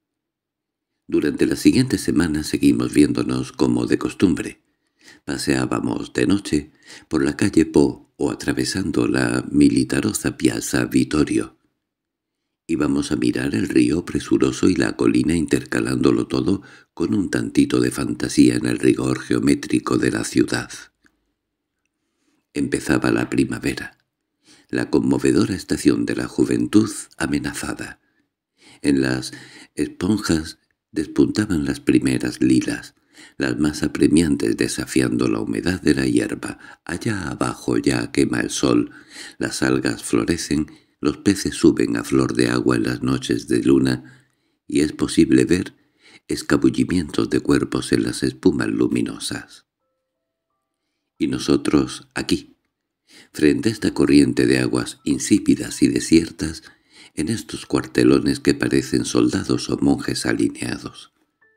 Durante las siguientes semanas seguimos viéndonos como de costumbre. Paseábamos de noche por la calle Po o atravesando la militarosa Piazza Vittorio. Íbamos a mirar el río presuroso y la colina intercalándolo todo con un tantito de fantasía en el rigor geométrico de la ciudad. Empezaba la primavera, la conmovedora estación de la juventud amenazada. En las esponjas despuntaban las primeras lilas, las más apremiantes desafiando la humedad de la hierba. Allá abajo ya quema el sol, las algas florecen, los peces suben a flor de agua en las noches de luna, y es posible ver escabullimientos de cuerpos en las espumas luminosas. Y nosotros aquí, frente a esta corriente de aguas insípidas y desiertas, en estos cuartelones que parecen soldados o monjes alineados.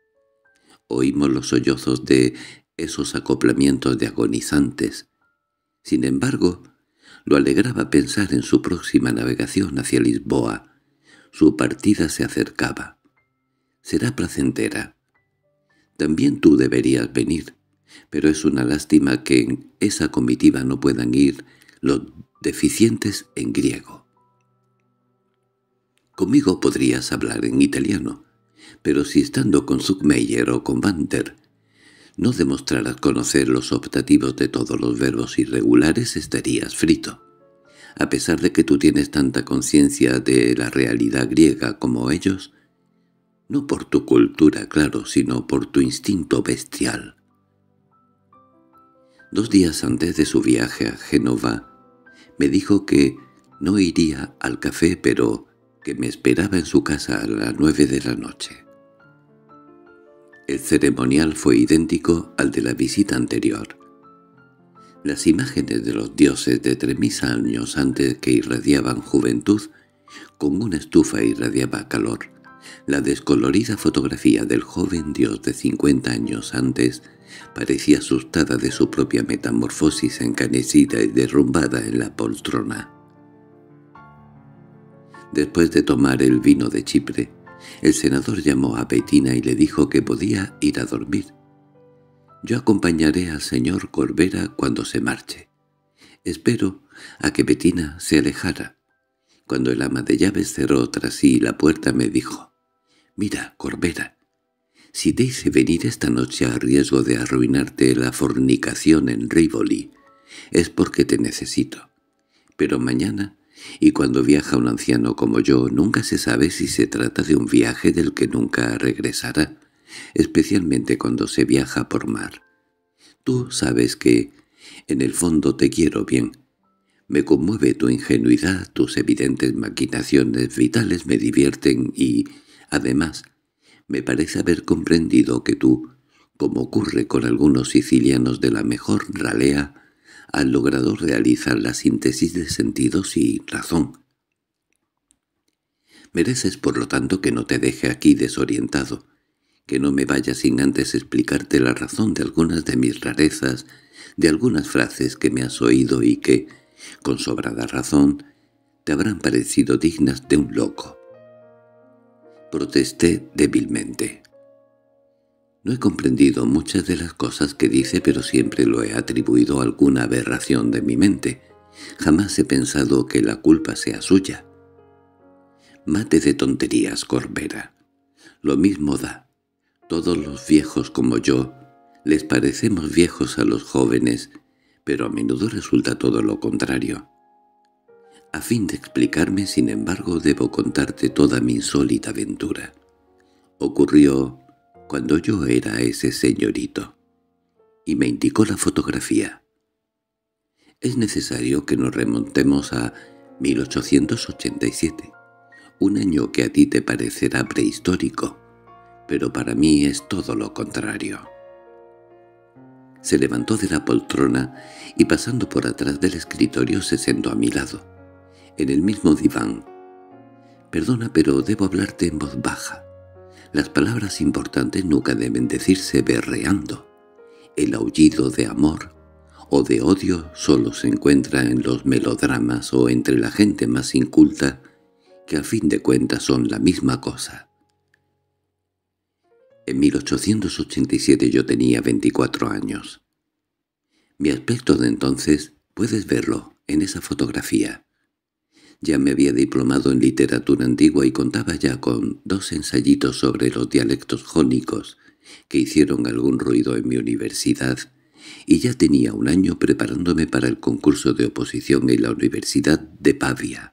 Oímos los sollozos de esos acoplamientos de agonizantes. Sin embargo, lo alegraba pensar en su próxima navegación hacia Lisboa. Su partida se acercaba. Será placentera. También tú deberías venir, pero es una lástima que en esa comitiva no puedan ir los deficientes en griego. Conmigo podrías hablar en italiano, pero si estando con Zuckmeyer o con Banter no demostraras conocer los optativos de todos los verbos irregulares, estarías frito. A pesar de que tú tienes tanta conciencia de la realidad griega como ellos, no por tu cultura, claro, sino por tu instinto bestial. 2 días antes de su viaje a Génova, me dijo que no iría al café, pero que me esperaba en su casa a las 9 de la noche. El ceremonial fue idéntico al de la visita anterior. Las imágenes de los dioses de 3000 años antes que irradiaban juventud, con una estufa irradiaba calor. La descolorida fotografía del joven dios de 50 años antes parecía asustada de su propia metamorfosis, encanecida y derrumbada en la poltrona. Después de tomar el vino de Chipre, el senador llamó a Bettina y le dijo que podía ir a dormir. «Yo acompañaré al señor Corbera cuando se marche. Espero a que Bettina se alejara». Cuando el ama de llaves cerró tras sí la puerta me dijo: «Mira, Corbera, si te hice venir esta noche a riesgo de arruinarte la fornicación en Rivoli, es porque te necesito. Pero mañana, y cuando viaja un anciano como yo, nunca se sabe si se trata de un viaje del que nunca regresará, especialmente cuando se viaja por mar. Tú sabes que, en el fondo, te quiero bien. Me conmueve tu ingenuidad, tus evidentes maquinaciones vitales me divierten y, además, me parece haber comprendido que tú, como ocurre con algunos sicilianos de la mejor ralea, has logrado realizar la síntesis de sentidos y razón. Mereces, por lo tanto, que no te deje aquí desorientado, que no me vaya sin antes explicarte la razón de algunas de mis rarezas, de algunas frases que me has oído y que, con sobrada razón, te habrán parecido dignas de un loco». Protesté débilmente. No he comprendido muchas de las cosas que dice, pero siempre lo he atribuido a alguna aberración de mi mente. Jamás he pensado que la culpa sea suya. Mate de tonterías, Corbera. Lo mismo da. Todos los viejos como yo les parecemos viejos a los jóvenes, pero a menudo resulta todo lo contrario. A fin de explicarme, sin embargo, debo contarte toda mi insólita aventura. Ocurrió cuando yo era ese señorito, y me indicó la fotografía. Es necesario que nos remontemos a 1887, un año que a ti te parecerá prehistórico, pero para mí es todo lo contrario. Se levantó de la poltrona y pasando por atrás del escritorio se sentó a mi lado, en el mismo diván. «Perdona, pero debo hablarte en voz baja. Las palabras importantes nunca deben decirse berreando. El aullido de amor o de odio solo se encuentra en los melodramas o entre la gente más inculta, que a fin de cuentas son la misma cosa». En 1887 yo tenía 24 años. Mi aspecto de entonces puedes verlo en esa fotografía. Ya me había diplomado en literatura antigua y contaba ya con 2 ensayitos sobre los dialectos jónicos que hicieron algún ruido en mi universidad, y ya tenía un año preparándome para el concurso de oposición en la Universidad de Pavia.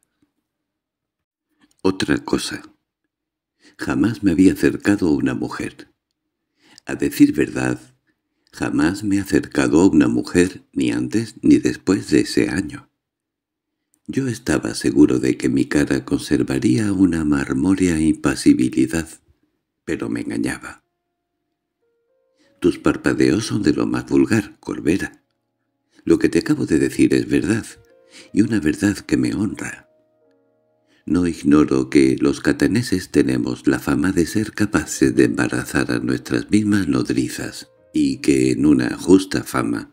Otra cosa. Jamás me había acercado a una mujer. A decir verdad, jamás me he acercado a una mujer ni antes ni después de ese año. Yo estaba seguro de que mi cara conservaría una marmórea impasibilidad, pero me engañaba. Tus parpadeos son de lo más vulgar, Corbera. Lo que te acabo de decir es verdad, y una verdad que me honra. No ignoro que los cataneses tenemos la fama de ser capaces de embarazar a nuestras mismas nodrizas, y que en una justa fama.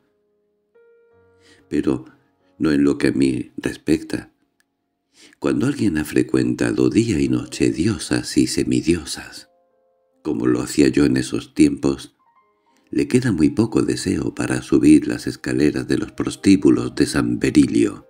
Pero no en lo que a mí respecta. Cuando alguien ha frecuentado día y noche diosas y semidiosas, como lo hacía yo en esos tiempos, le queda muy poco deseo para subir las escaleras de los prostíbulos de San Berilio.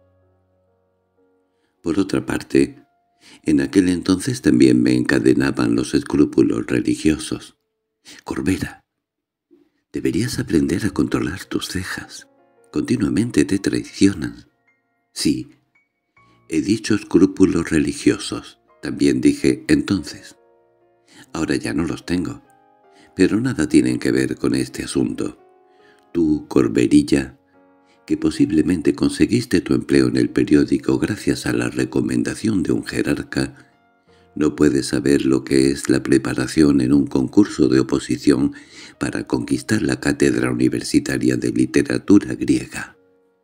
Por otra parte, en aquel entonces también me encadenaban los escrúpulos religiosos. Corbera, deberías aprender a controlar tus cejas. Continuamente te traicionan. Sí, he dicho escrúpulos religiosos. También dije entonces. Ahora ya no los tengo. Pero nada tienen que ver con este asunto. Tú, Corberilla, que posiblemente conseguiste tu empleo en el periódico gracias a la recomendación de un jerarca, No puede saber lo que es la preparación en un concurso de oposición para conquistar la cátedra universitaria de literatura griega.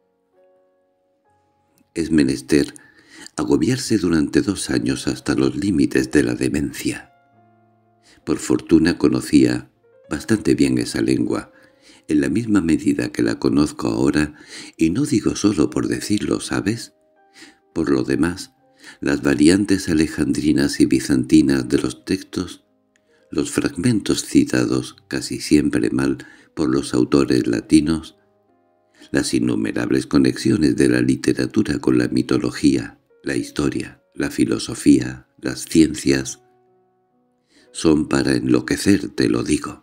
Es menester agobiarse durante 2 años hasta los límites de la demencia. Por fortuna conocía bastante bien esa lengua, en la misma medida que la conozco ahora, y no digo solo por decirlo, ¿sabes? Por lo demás, las variantes alejandrinas y bizantinas de los textos, los fragmentos citados casi siempre mal por los autores latinos, las innumerables conexiones de la literatura con la mitología, la historia, la filosofía, las ciencias, son para enloquecer, te lo digo.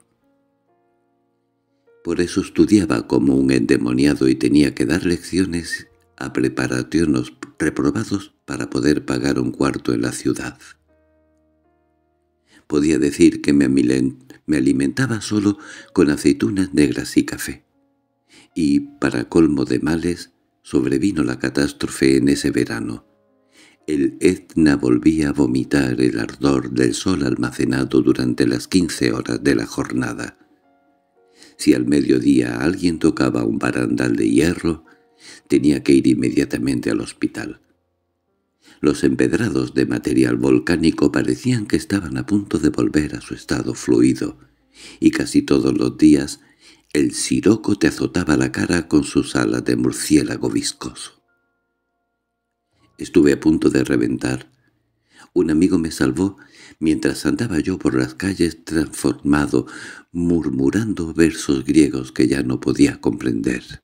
Por eso estudiaba como un endemoniado y tenía que dar lecciones a preparatorios reprobados para poder pagar un cuarto en la ciudad. Podía decir que me alimentaba solo con aceitunas negras y café. Y, para colmo de males, sobrevino la catástrofe en ese verano. El Etna volvía a vomitar el ardor del sol almacenado durante las 15 horas de la jornada. Si al mediodía alguien tocaba un barandal de hierro, tenía que ir inmediatamente al hospital. Los empedrados de material volcánico parecían que estaban a punto de volver a su estado fluido, y casi todos los días el siroco te azotaba la cara con sus alas de murciélago viscoso. Estuve a punto de reventar. Un amigo me salvó mientras andaba yo por las calles transformado, murmurando versos griegos que ya no podía comprender.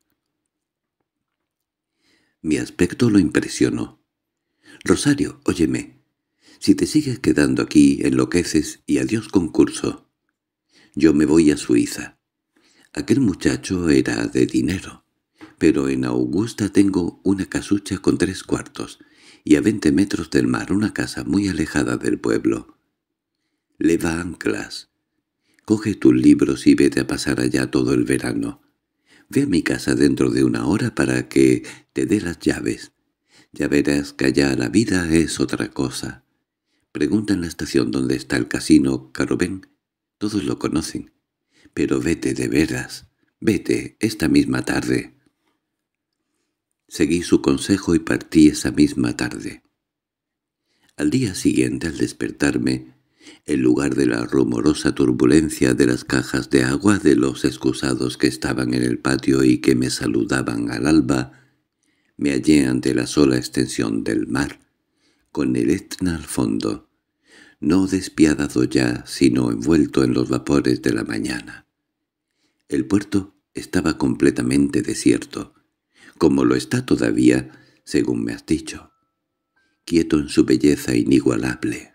Mi aspecto lo impresionó. «Rosario, óyeme, si te sigues quedando aquí enloqueces y adiós concurso. Yo me voy a Suiza. Aquel muchacho era de dinero, pero en Augusta tengo una casucha con 3 cuartos, y a 20 metros del mar una casa muy alejada del pueblo. Leva anclas. Coge tus libros y vete a pasar allá todo el verano. Ve a mi casa dentro de 1 hora para que te dé las llaves. Ya verás que allá la vida es otra cosa. Pregunta en la estación dónde está el casino Carovén. Todos lo conocen. Pero vete de veras. Vete esta misma tarde». Seguí su consejo y partí esa misma tarde. Al día siguiente, al despertarme, en lugar de la rumorosa turbulencia de las cajas de agua de los excusados que estaban en el patio y que me saludaban al alba, me hallé ante la sola extensión del mar, con el Etna al fondo, no despiadado ya, sino envuelto en los vapores de la mañana. El puerto estaba completamente desierto, como lo está todavía, según me has dicho, quieto en su belleza inigualable.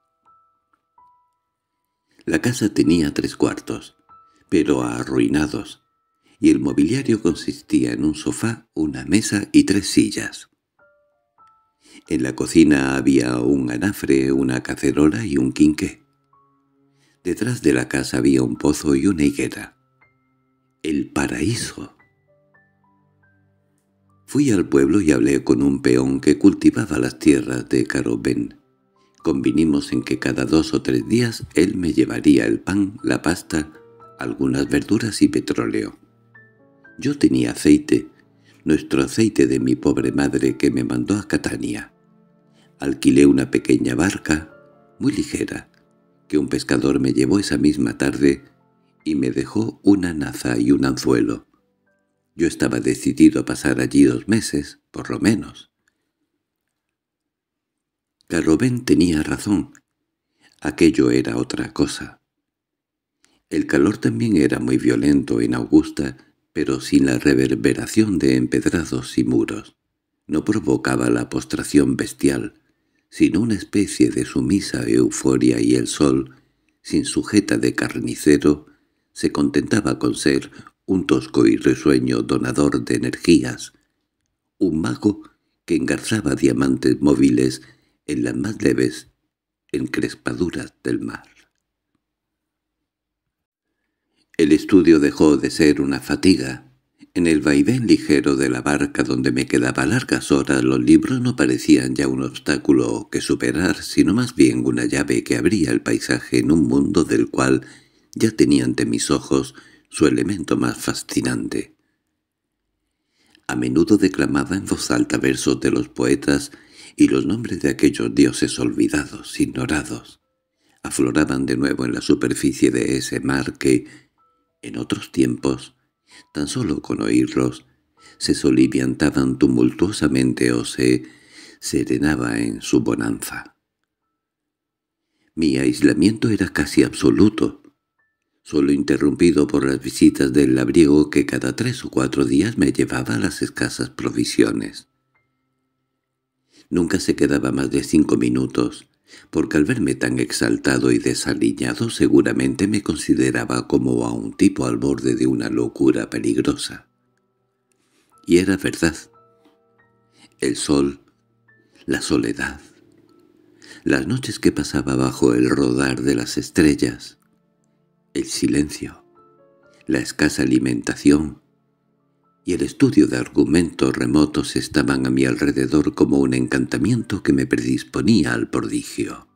La casa tenía 3 cuartos, pero arruinados, y el mobiliario consistía en un sofá, una mesa y 3 sillas. En la cocina había un anafre, una cacerola y un quinqué. Detrás de la casa había un pozo y una higuera. ¡El paraíso! Fui al pueblo y hablé con un peón que cultivaba las tierras de Carovén. Convinimos en que cada 2 o 3 días él me llevaría el pan, la pasta, algunas verduras y petróleo. Yo tenía aceite, nuestro aceite de mi pobre madre que me mandó a Catania. Alquilé una pequeña barca, muy ligera, que un pescador me llevó esa misma tarde y me dejó una naza y un anzuelo. Yo estaba decidido a pasar allí 2 meses, por lo menos. Carovén tenía razón. Aquello era otra cosa. El calor también era muy violento en Augusta, pero sin la reverberación de empedrados y muros. No provocaba la postración bestial, sino una especie de sumisa euforia, y el sol, sin sujeta de carnicero, se contentaba con ser un tosco y risueño donador de energías, un mago que engarzaba diamantes móviles en las más leves encrespaduras del mar. El estudio dejó de ser una fatiga. En el vaivén ligero de la barca donde me quedaba largas horas, los libros no parecían ya un obstáculo que superar, sino más bien una llave que abría el paisaje en un mundo del cual ya tenía ante mis ojos su elemento más fascinante. A menudo declamaba en voz alta versos de los poetas y los nombres de aquellos dioses olvidados, ignorados, afloraban de nuevo en la superficie de ese mar que, en otros tiempos, tan solo con oírlos, se soliviantaban tumultuosamente o se serenaba en su bonanza. Mi aislamiento era casi absoluto, solo interrumpido por las visitas del labriego que cada 3 o 4 días me llevaba las escasas provisiones. Nunca se quedaba más de 5 minutos, porque al verme tan exaltado y desaliñado seguramente me consideraba como a un tipo al borde de una locura peligrosa. Y era verdad. El sol, la soledad, las noches que pasaba bajo el rodar de las estrellas, el silencio, la escasa alimentación y el estudio de argumentos remotos estaban a mi alrededor como un encantamiento que me predisponía al prodigio.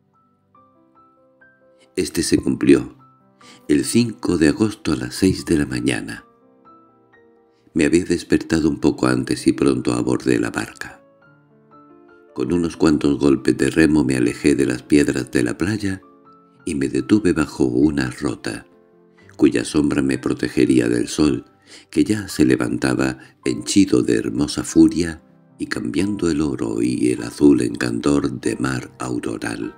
Este se cumplió el 5 de agosto a las 6 de la mañana. Me había despertado un poco antes y pronto abordé la barca. Con unos cuantos golpes de remo me alejé de las piedras de la playa y me detuve bajo una rota, cuya sombra me protegería del sol, que ya se levantaba henchido de hermosa furia y cambiando el oro y el azul en candor de mar auroral.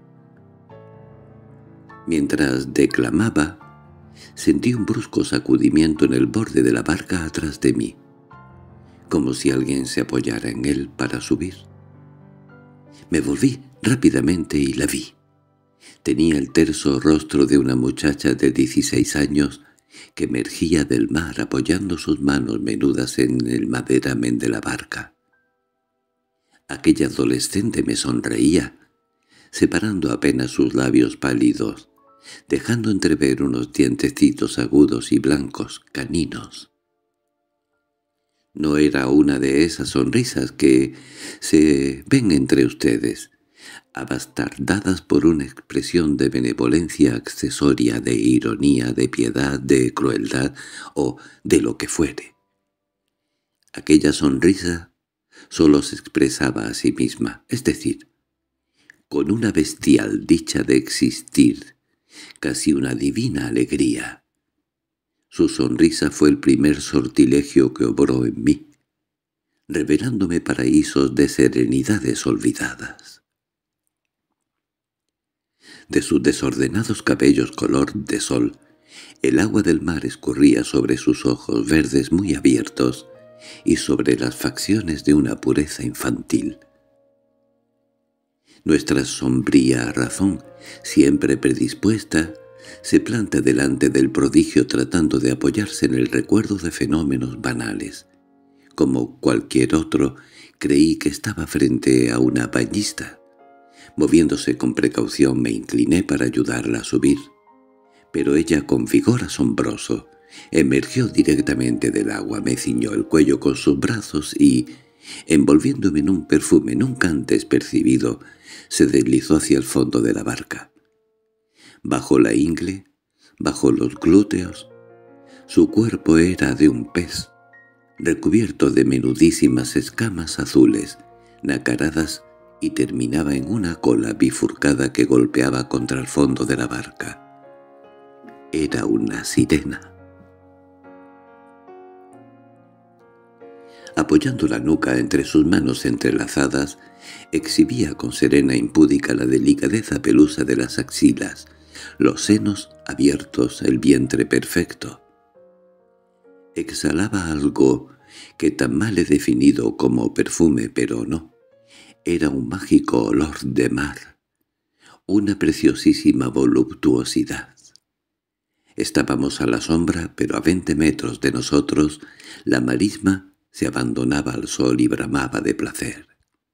Mientras declamaba, sentí un brusco sacudimiento en el borde de la barca atrás de mí, como si alguien se apoyara en él para subir. Me volví rápidamente y la vi. Tenía el terso rostro de una muchacha de 16 años que emergía del mar apoyando sus manos menudas en el maderamen de la barca. Aquella adolescente me sonreía, separando apenas sus labios pálidos, dejando entrever unos dientecitos agudos y blancos, caninos. No era una de esas sonrisas que se ven entre ustedes, abastardadas por una expresión de benevolencia accesoria, de ironía, de piedad, de crueldad o de lo que fuere. Aquella sonrisa solo se expresaba a sí misma, es decir, con una bestial dicha de existir, casi una divina alegría. Su sonrisa fue el primer sortilegio que obró en mí, revelándome paraísos de serenidades olvidadas. De sus desordenados cabellos color de sol, el agua del mar escurría sobre sus ojos verdes muy abiertos y sobre las facciones de una pureza infantil. Nuestra sombría razón, siempre predispuesta, se planta delante del prodigio tratando de apoyarse en el recuerdo de fenómenos banales. Como cualquier otro, creí que estaba frente a una bañista. Moviéndose con precaución me incliné para ayudarla a subir, pero ella con vigor asombroso emergió directamente del agua, me ciñó el cuello con sus brazos y, envolviéndome en un perfume nunca antes percibido, se deslizó hacia el fondo de la barca. Bajo la ingle, bajo los glúteos, su cuerpo era de un pez, recubierto de menudísimas escamas azules, nacaradas, y terminaba en una cola bifurcada que golpeaba contra el fondo de la barca. Era una sirena. Apoyando la nuca entre sus manos entrelazadas, exhibía con serena impúdica la delicadeza pelusa de las axilas, los senos abiertos, el vientre perfecto. Exhalaba algo que tan mal he definido como perfume, pero no. Era un mágico olor de mar, una preciosísima voluptuosidad. Estábamos a la sombra, pero a 20 metros de nosotros la marisma se abandonaba al sol y bramaba de placer.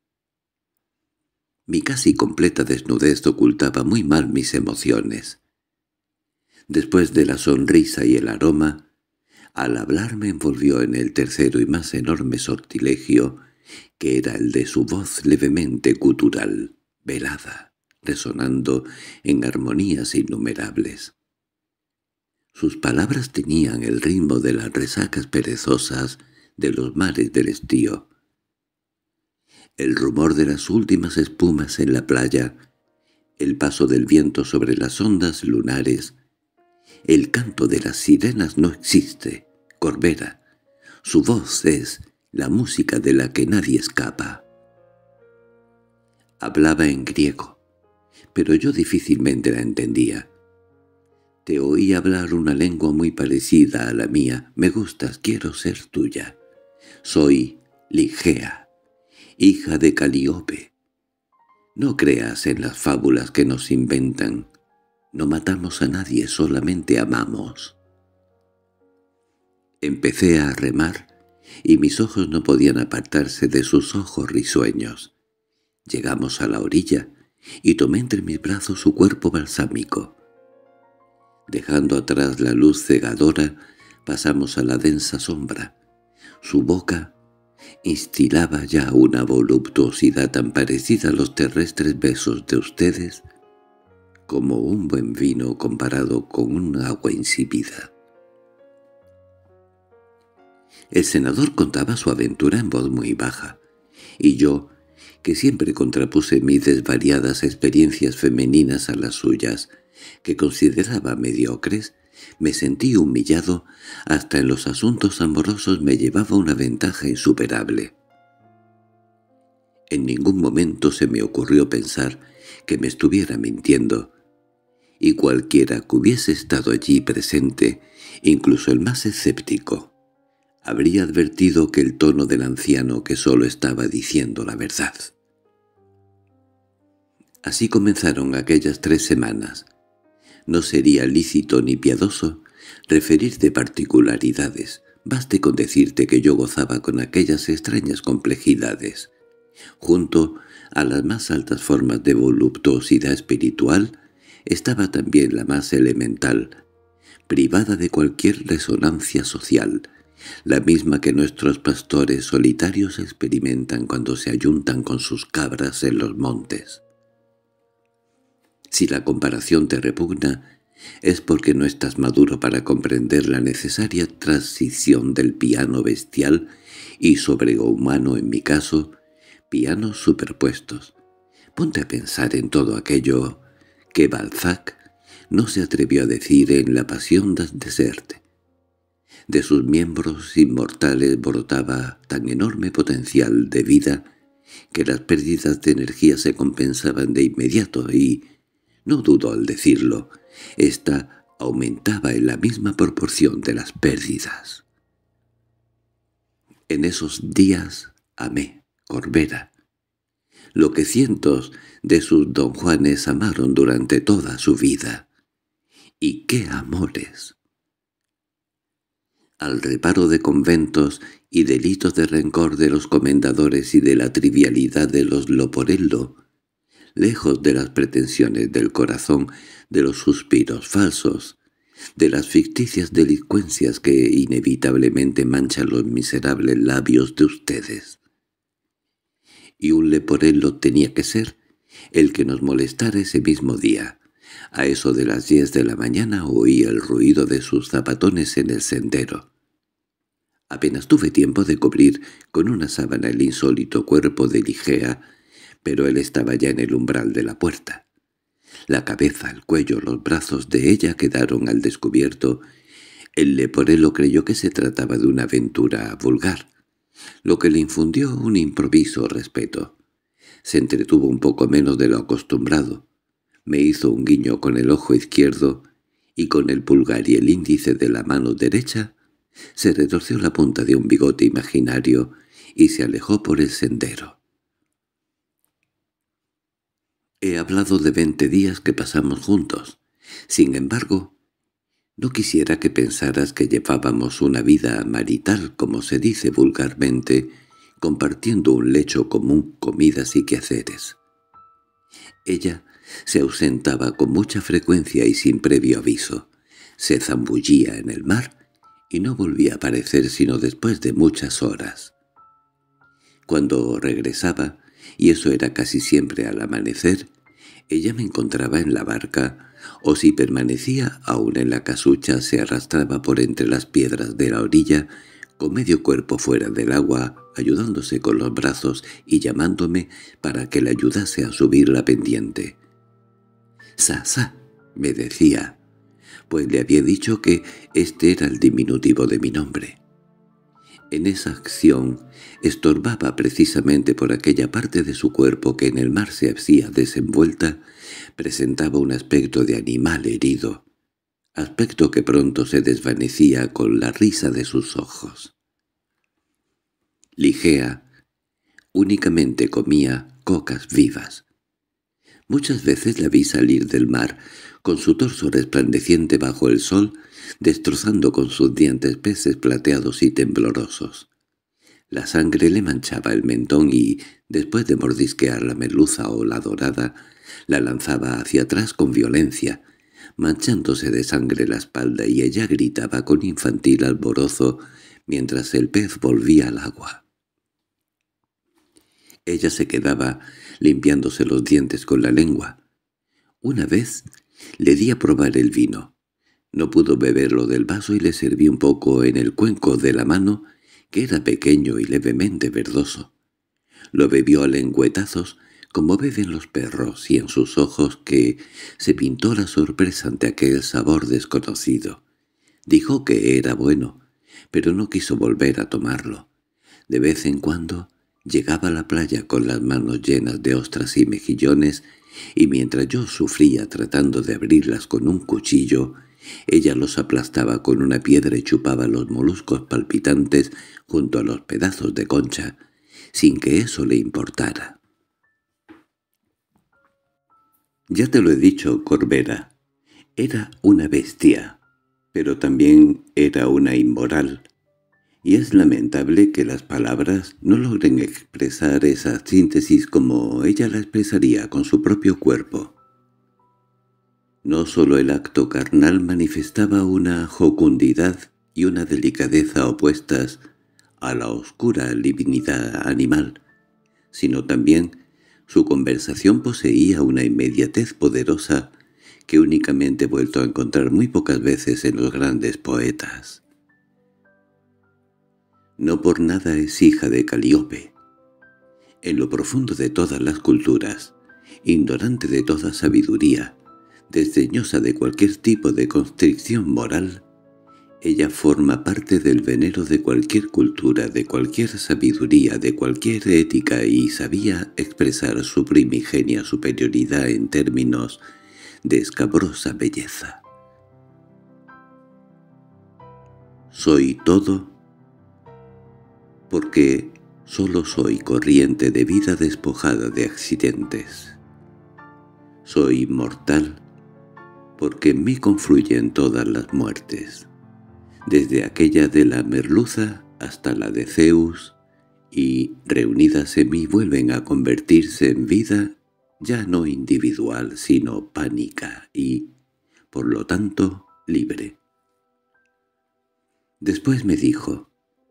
Mi casi completa desnudez ocultaba muy mal mis emociones. Después de la sonrisa y el aroma, Al hablar me envolvió en el tercero y más enorme sortilegio, que era el de su voz levemente gutural, velada, resonando en armonías innumerables. Sus palabras tenían el ritmo de las resacas perezosas de los mares del estío, el rumor de las últimas espumas en la playa, el paso del viento sobre las ondas lunares. El canto de las sirenas no existe, Corbera. Su voz es la música de la que nadie escapa. Hablaba en griego, pero yo difícilmente la entendía. Te oí hablar una lengua muy parecida a la mía. Me gustas, quiero ser tuya. Soy Ligea, hija de Calíope. No creas en las fábulas que nos inventan. No matamos a nadie, solamente amamos. Empecé a remar, y mis ojos no podían apartarse de sus ojos risueños. Llegamos a la orilla, y tomé entre mis brazos su cuerpo balsámico. Dejando atrás la luz cegadora, pasamos a la densa sombra. Su boca instilaba ya una voluptuosidad tan parecida a los terrestres besos de ustedes como un buen vino comparado con un agua insípida. El senador contaba su aventura en voz muy baja, y yo, que siempre contrapuse mis desvariadas experiencias femeninas a las suyas, que consideraba mediocres, me sentí humillado. Hasta en los asuntos amorosos me llevaba una ventaja insuperable. En ningún momento se me ocurrió pensar que me estuviera mintiendo, y cualquiera que hubiese estado allí presente, incluso el más escéptico, habría advertido que el tono del anciano que solo estaba diciendo la verdad. Así comenzaron aquellas 3 semanas. No sería lícito ni piadoso referir de particularidades, baste con decirte que yo gozaba con aquellas extrañas complejidades. Junto a las más altas formas de voluptuosidad espiritual estaba también la más elemental, privada de cualquier resonancia social, la misma que nuestros pastores solitarios experimentan cuando se ayuntan con sus cabras en los montes. Si la comparación te repugna, es porque no estás maduro para comprender la necesaria transición del piano bestial y sobrehumano, en mi caso, pianos superpuestos. Ponte a pensar en todo aquello que Balzac no se atrevió a decir en La Pasión d'un Désert. De sus miembros inmortales brotaba tan enorme potencial de vida que las pérdidas de energía se compensaban de inmediato y, no dudo al decirlo, ésta aumentaba en la misma proporción de las pérdidas. En esos días amé, Corbera, lo que cientos de sus don Juanes amaron durante toda su vida. ¡Y qué amores! Al reparo de conventos y delitos de rencor de los comendadores y de la trivialidad de los Loporello, lejos de las pretensiones del corazón, de los suspiros falsos, de las ficticias delincuencias que inevitablemente manchan los miserables labios de ustedes. Y un Leporello tenía que ser el que nos molestara ese mismo día. A eso de las 10 de la mañana oí el ruido de sus zapatones en el sendero. Apenas tuve tiempo de cubrir con una sábana el insólito cuerpo de Ligea, pero él estaba ya en el umbral de la puerta. La cabeza, el cuello, los brazos de ella quedaron al descubierto. El Leporello creyó que se trataba de una aventura vulgar, lo que le infundió un improviso respeto. Se entretuvo un poco menos de lo acostumbrado. Me hizo un guiño con el ojo izquierdo y con el pulgar y el índice de la mano derecha se retorció la punta de un bigote imaginario y se alejó por el sendero. He hablado de 20 días que pasamos juntos. Sin embargo, no quisiera que pensaras que llevábamos una vida marital, como se dice vulgarmente, compartiendo un lecho común, comidas y quehaceres. Ella se ausentaba con mucha frecuencia y sin previo aviso. Se zambullía en el mar y no volvía a aparecer sino después de muchas horas. Cuando regresaba, y eso era casi siempre al amanecer, ella me encontraba en la barca, o si permanecía aún en la casucha se arrastraba por entre las piedras de la orilla, con medio cuerpo fuera del agua, ayudándose con los brazos y llamándome para que le ayudase a subir la pendiente. «Sa», me decía, pues le había dicho que este era el diminutivo de mi nombre. En esa acción estorbaba precisamente por aquella parte de su cuerpo que en el mar se hacía desenvuelta, presentaba un aspecto de animal herido, aspecto que pronto se desvanecía con la risa de sus ojos. Ligea únicamente comía cocas vivas. Muchas veces la vi salir del mar, con su torso resplandeciente bajo el sol, destrozando con sus dientes peces plateados y temblorosos. La sangre le manchaba el mentón y, después de mordisquear la merluza o la dorada, la lanzaba hacia atrás con violencia, manchándose de sangre la espalda, y ella gritaba con infantil alborozo mientras el pez volvía al agua. Ella se quedaba limpiándose los dientes con la lengua. Una vez le di a probar el vino. No pudo beberlo del vaso y le serví un poco en el cuenco de la mano, que era pequeño y levemente verdoso. Lo bebió a lengüetazos, como beben los perros, y en sus ojos que se pintó la sorpresa ante aquel sabor desconocido. Dijo que era bueno, pero no quiso volver a tomarlo. De vez en cuando llegaba a la playa con las manos llenas de ostras y mejillones, y mientras yo sufría tratando de abrirlas con un cuchillo, ella los aplastaba con una piedra y chupaba los moluscos palpitantes junto a los pedazos de concha, sin que eso le importara. Ya te lo he dicho, Corbera, era una bestia, pero también era una inmoral, y es lamentable que las palabras no logren expresar esa síntesis como ella la expresaría con su propio cuerpo. No sólo el acto carnal manifestaba una jocundidad y una delicadeza opuestas a la oscura divinidad animal, sino también su conversación poseía una inmediatez poderosa que únicamente he vuelto a encontrar muy pocas veces en los grandes poetas. No por nada es hija de Calíope. En lo profundo de todas las culturas, ignorante de toda sabiduría, desdeñosa de cualquier tipo de constricción moral, ella forma parte del venero de cualquier cultura, de cualquier sabiduría, de cualquier ética, y sabía expresar su primigenia superioridad en términos de escabrosa belleza. Soy todo porque solo soy corriente de vida despojada de accidentes. Soy mortal porque en mí confluyen todas las muertes, desde aquella de la merluza hasta la de Zeus, y reunidas en mí vuelven a convertirse en vida ya no individual sino pánica y, por lo tanto, libre. Después me dijo: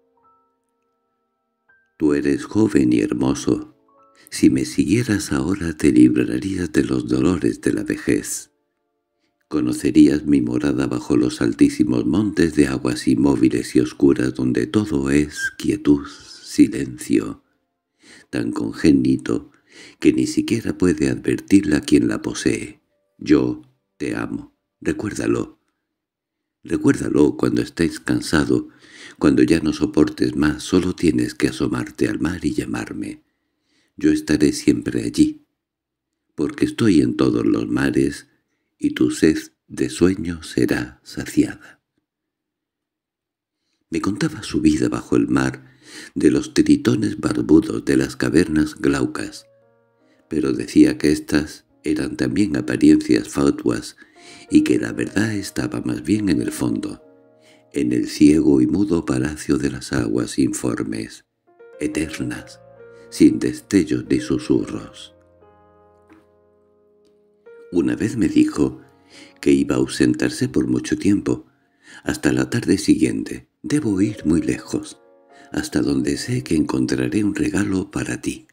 «Tú eres joven y hermoso. Si me siguieras ahora te librarías de los dolores de la vejez. Conocerías mi morada bajo los altísimos montes de aguas inmóviles y oscuras donde todo es quietud, silencio, tan congénito que ni siquiera puede advertirla quien la posee. Yo te amo. Recuérdalo. Recuérdalo cuando estés cansado, cuando ya no soportes más, solo tienes que asomarte al mar y llamarme. Yo estaré siempre allí, porque estoy en todos los mares, y tu sed de sueño será saciada». Me contaba su vida bajo el mar, de los tritones barbudos de las cavernas glaucas, pero decía que éstas eran también apariencias fatuas y que la verdad estaba más bien en el fondo, en el ciego y mudo palacio de las aguas informes, eternas, sin destellos ni susurros. Una vez me dijo que iba a ausentarse por mucho tiempo, Hasta la tarde siguiente. Debo ir muy lejos, hasta donde sé que encontraré un regalo para ti».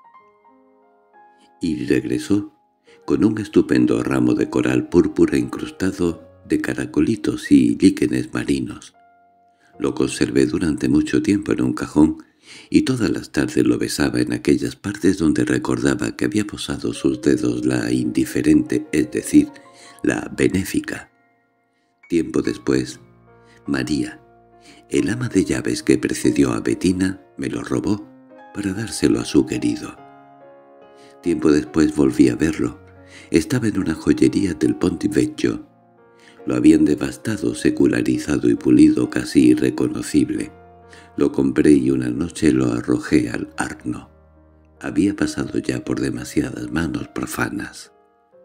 Y regresó con un estupendo ramo de coral púrpura incrustado de caracolitos y líquenes marinos. Lo conservé durante mucho tiempo en un cajón, y todas las tardes lo besaba en aquellas partes donde recordaba que había posado sus dedos la indiferente, es decir, la benéfica. Tiempo después, María, el ama de llaves que precedió a Bettina, me lo robó para dárselo a su querido. Tiempo después volví a verlo. Estaba en una joyería del Ponte Vecchio. Lo habían devastado, secularizado y pulido casi irreconocible. Lo compré y una noche lo arrojé al Arno. Había pasado ya por demasiadas manos profanas.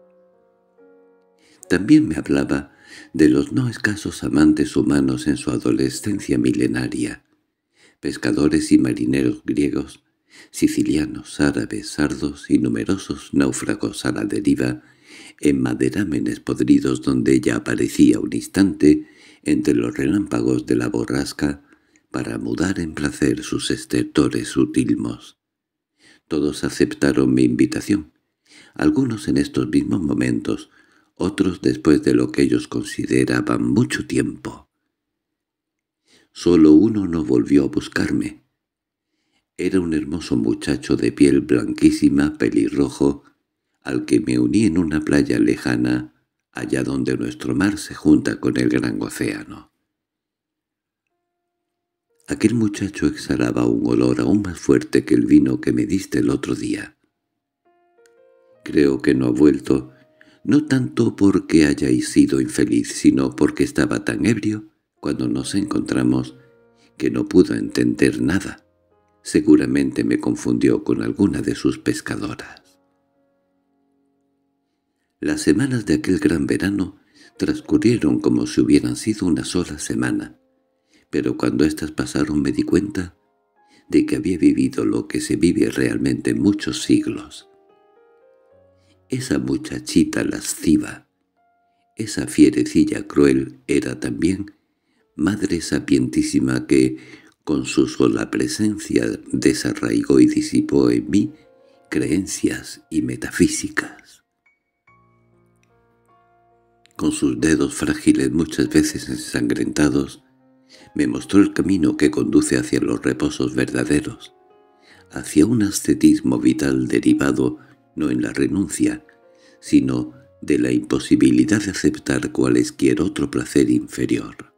También me hablaba de los no escasos amantes humanos en su adolescencia milenaria, pescadores y marineros griegos, sicilianos, árabes, sardos y numerosos náufragos a la deriva en maderámenes podridos donde ella aparecía un instante entre los relámpagos de la borrasca para mudar en placer sus estertores sutilmos. Todos aceptaron mi invitación, algunos en estos mismos momentos, otros después de lo que ellos consideraban mucho tiempo. Solo uno no volvió a buscarme. Era un hermoso muchacho de piel blanquísima, pelirrojo, al que me uní en una playa lejana, allá donde nuestro mar se junta con el gran océano. Aquel muchacho exhalaba un olor aún más fuerte que el vino que me diste el otro día. Creo que no ha vuelto, no tanto porque hayáis sido infeliz, sino porque estaba tan ebrio cuando nos encontramos que no pudo entender nada. Seguramente me confundió con alguna de sus pescadoras. Las semanas de aquel gran verano transcurrieron como si hubieran sido una sola semana, pero cuando éstas pasaron me di cuenta de que había vivido lo que se vive realmente en muchos siglos. Esa muchachita lasciva, esa fierecilla cruel, era también madre sapientísima que, con su sola presencia, desarraigó y disipó en mí creencias y metafísicas. Con sus dedos frágiles muchas veces ensangrentados, me mostró el camino que conduce hacia los reposos verdaderos, hacia un ascetismo vital derivado no en la renuncia, sino de la imposibilidad de aceptar cualesquier otro placer inferior.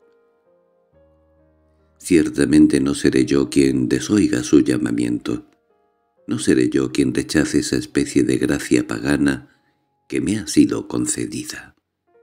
Ciertamente no seré yo quien desoiga su llamamiento, no seré yo quien rechace esa especie de gracia pagana que me ha sido concedida.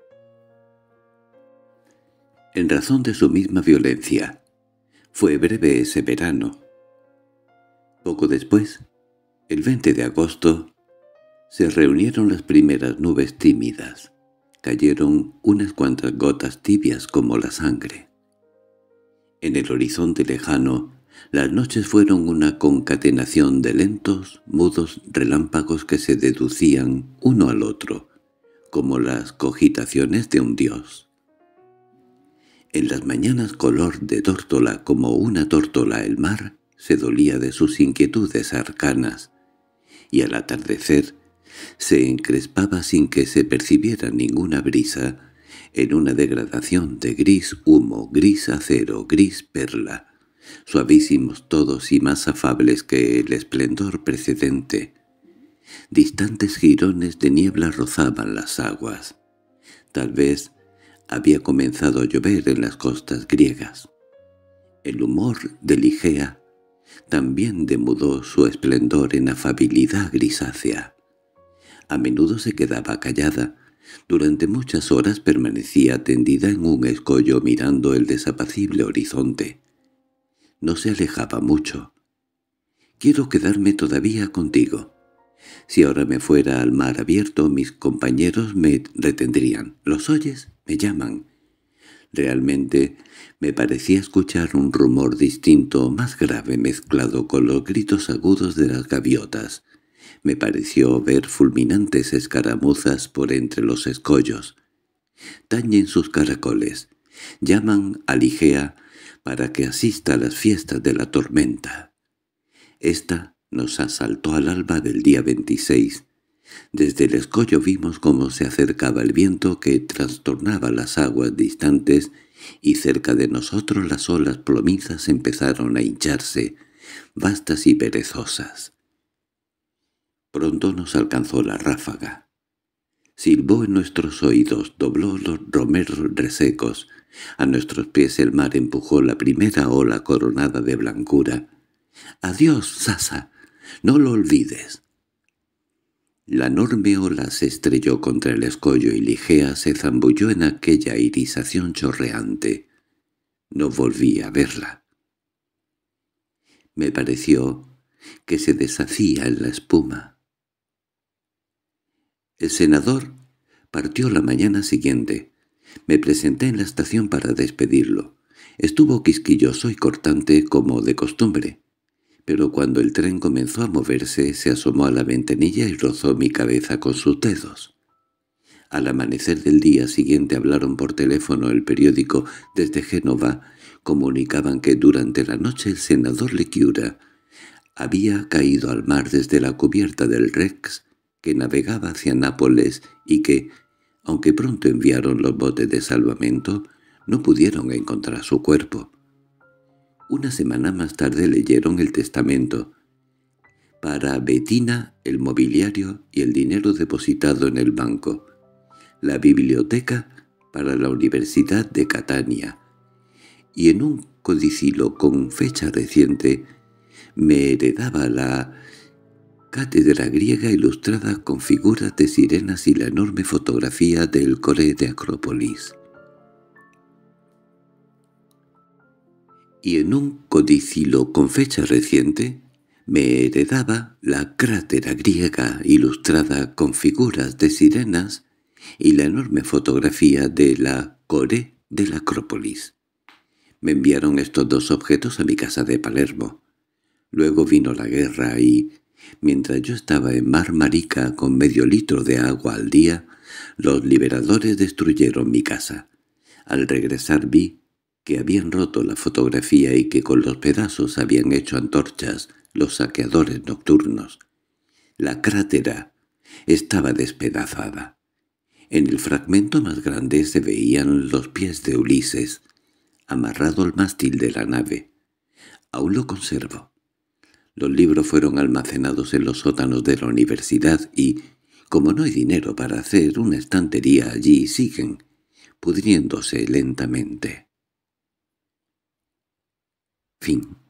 En razón de su misma violencia, fue breve ese verano. Poco después, el 20 de agosto, se reunieron las primeras nubes tímidas. Cayeron unas cuantas gotas tibias como la sangre. En el horizonte lejano, las noches fueron una concatenación de lentos, mudos relámpagos que se deducían uno al otro, como las cogitaciones de un dios. En las mañanas color de tórtola, como una tórtola el mar, se dolía de sus inquietudes arcanas, y al atardecer se encrespaba sin que se percibiera ninguna brisa, en una degradación de gris humo, gris acero, gris perla, suavísimos todos y más afables que el esplendor precedente. Distantes jirones de niebla rozaban las aguas. Tal vez había comenzado a llover en las costas griegas. El humor de Ligea también demudó su esplendor en afabilidad grisácea. A menudo se quedaba callada. Durante muchas horas permanecía tendida en un escollo mirando el desapacible horizonte. No se alejaba mucho. «Quiero quedarme todavía contigo. Si ahora me fuera al mar abierto, mis compañeros me retendrían. ¿Los oyes? Me llaman». Realmente me parecía escuchar un rumor distinto, más grave, mezclado con los gritos agudos de las gaviotas. Me pareció ver fulminantes escaramuzas por entre los escollos. Tañen sus caracoles, Llaman a Ligea para que asista a las fiestas de la tormenta. Esta nos asaltó al alba del día 26. Desde el escollo vimos cómo se acercaba el viento que trastornaba las aguas distantes y cerca de nosotros las olas plomizas empezaron a hincharse, vastas y perezosas. Pronto nos alcanzó la ráfaga. Silbó en nuestros oídos, dobló los romeros resecos. A nuestros pies el mar empujó la primera ola coronada de blancura. —¡Adiós, Sasa! ¡No lo olvides! La enorme ola se estrelló contra el escollo y Ligea se zambulló en aquella irisación chorreante. No volví a verla. Me pareció que se deshacía en la espuma. El senador partió la mañana siguiente. Me presenté en la estación para despedirlo. Estuvo quisquilloso y cortante como de costumbre, pero cuando el tren comenzó a moverse se asomó a la ventanilla y rozó mi cabeza con sus dedos. Al amanecer del día siguiente hablaron por teléfono el periódico desde Génova. Comunicaban que durante la noche el senador Lecura había caído al mar desde la cubierta del Rex, que navegaba hacia Nápoles, y que, aunque pronto enviaron los botes de salvamento, no pudieron encontrar su cuerpo. Una semana más tarde leyeron el testamento. Para Bettina el mobiliario y el dinero depositado en el banco. La biblioteca para la Universidad de Catania. Y en un codicilo con fecha reciente me heredaba la cátedra griega ilustrada con figuras de sirenas y la enorme fotografía del core de Acrópolis. Y en un codicilo con fecha reciente me heredaba la cátedra griega ilustrada con figuras de sirenas y la enorme fotografía de la core de la Acrópolis. Me enviaron estos dos objetos a mi casa de Palermo. Luego vino la guerra y, mientras yo estaba en Marmarica con medio litro de agua al día, los liberadores destruyeron mi casa. Al regresar vi que habían roto la fotografía y que con los pedazos habían hecho antorchas los saqueadores nocturnos. La crátera estaba despedazada. En el fragmento más grande se veían los pies de Ulises, amarrado al mástil de la nave. Aún lo conservo. Los libros fueron almacenados en los sótanos de la universidad y, como no hay dinero para hacer una estantería allí, siguen pudriéndose lentamente. Fin.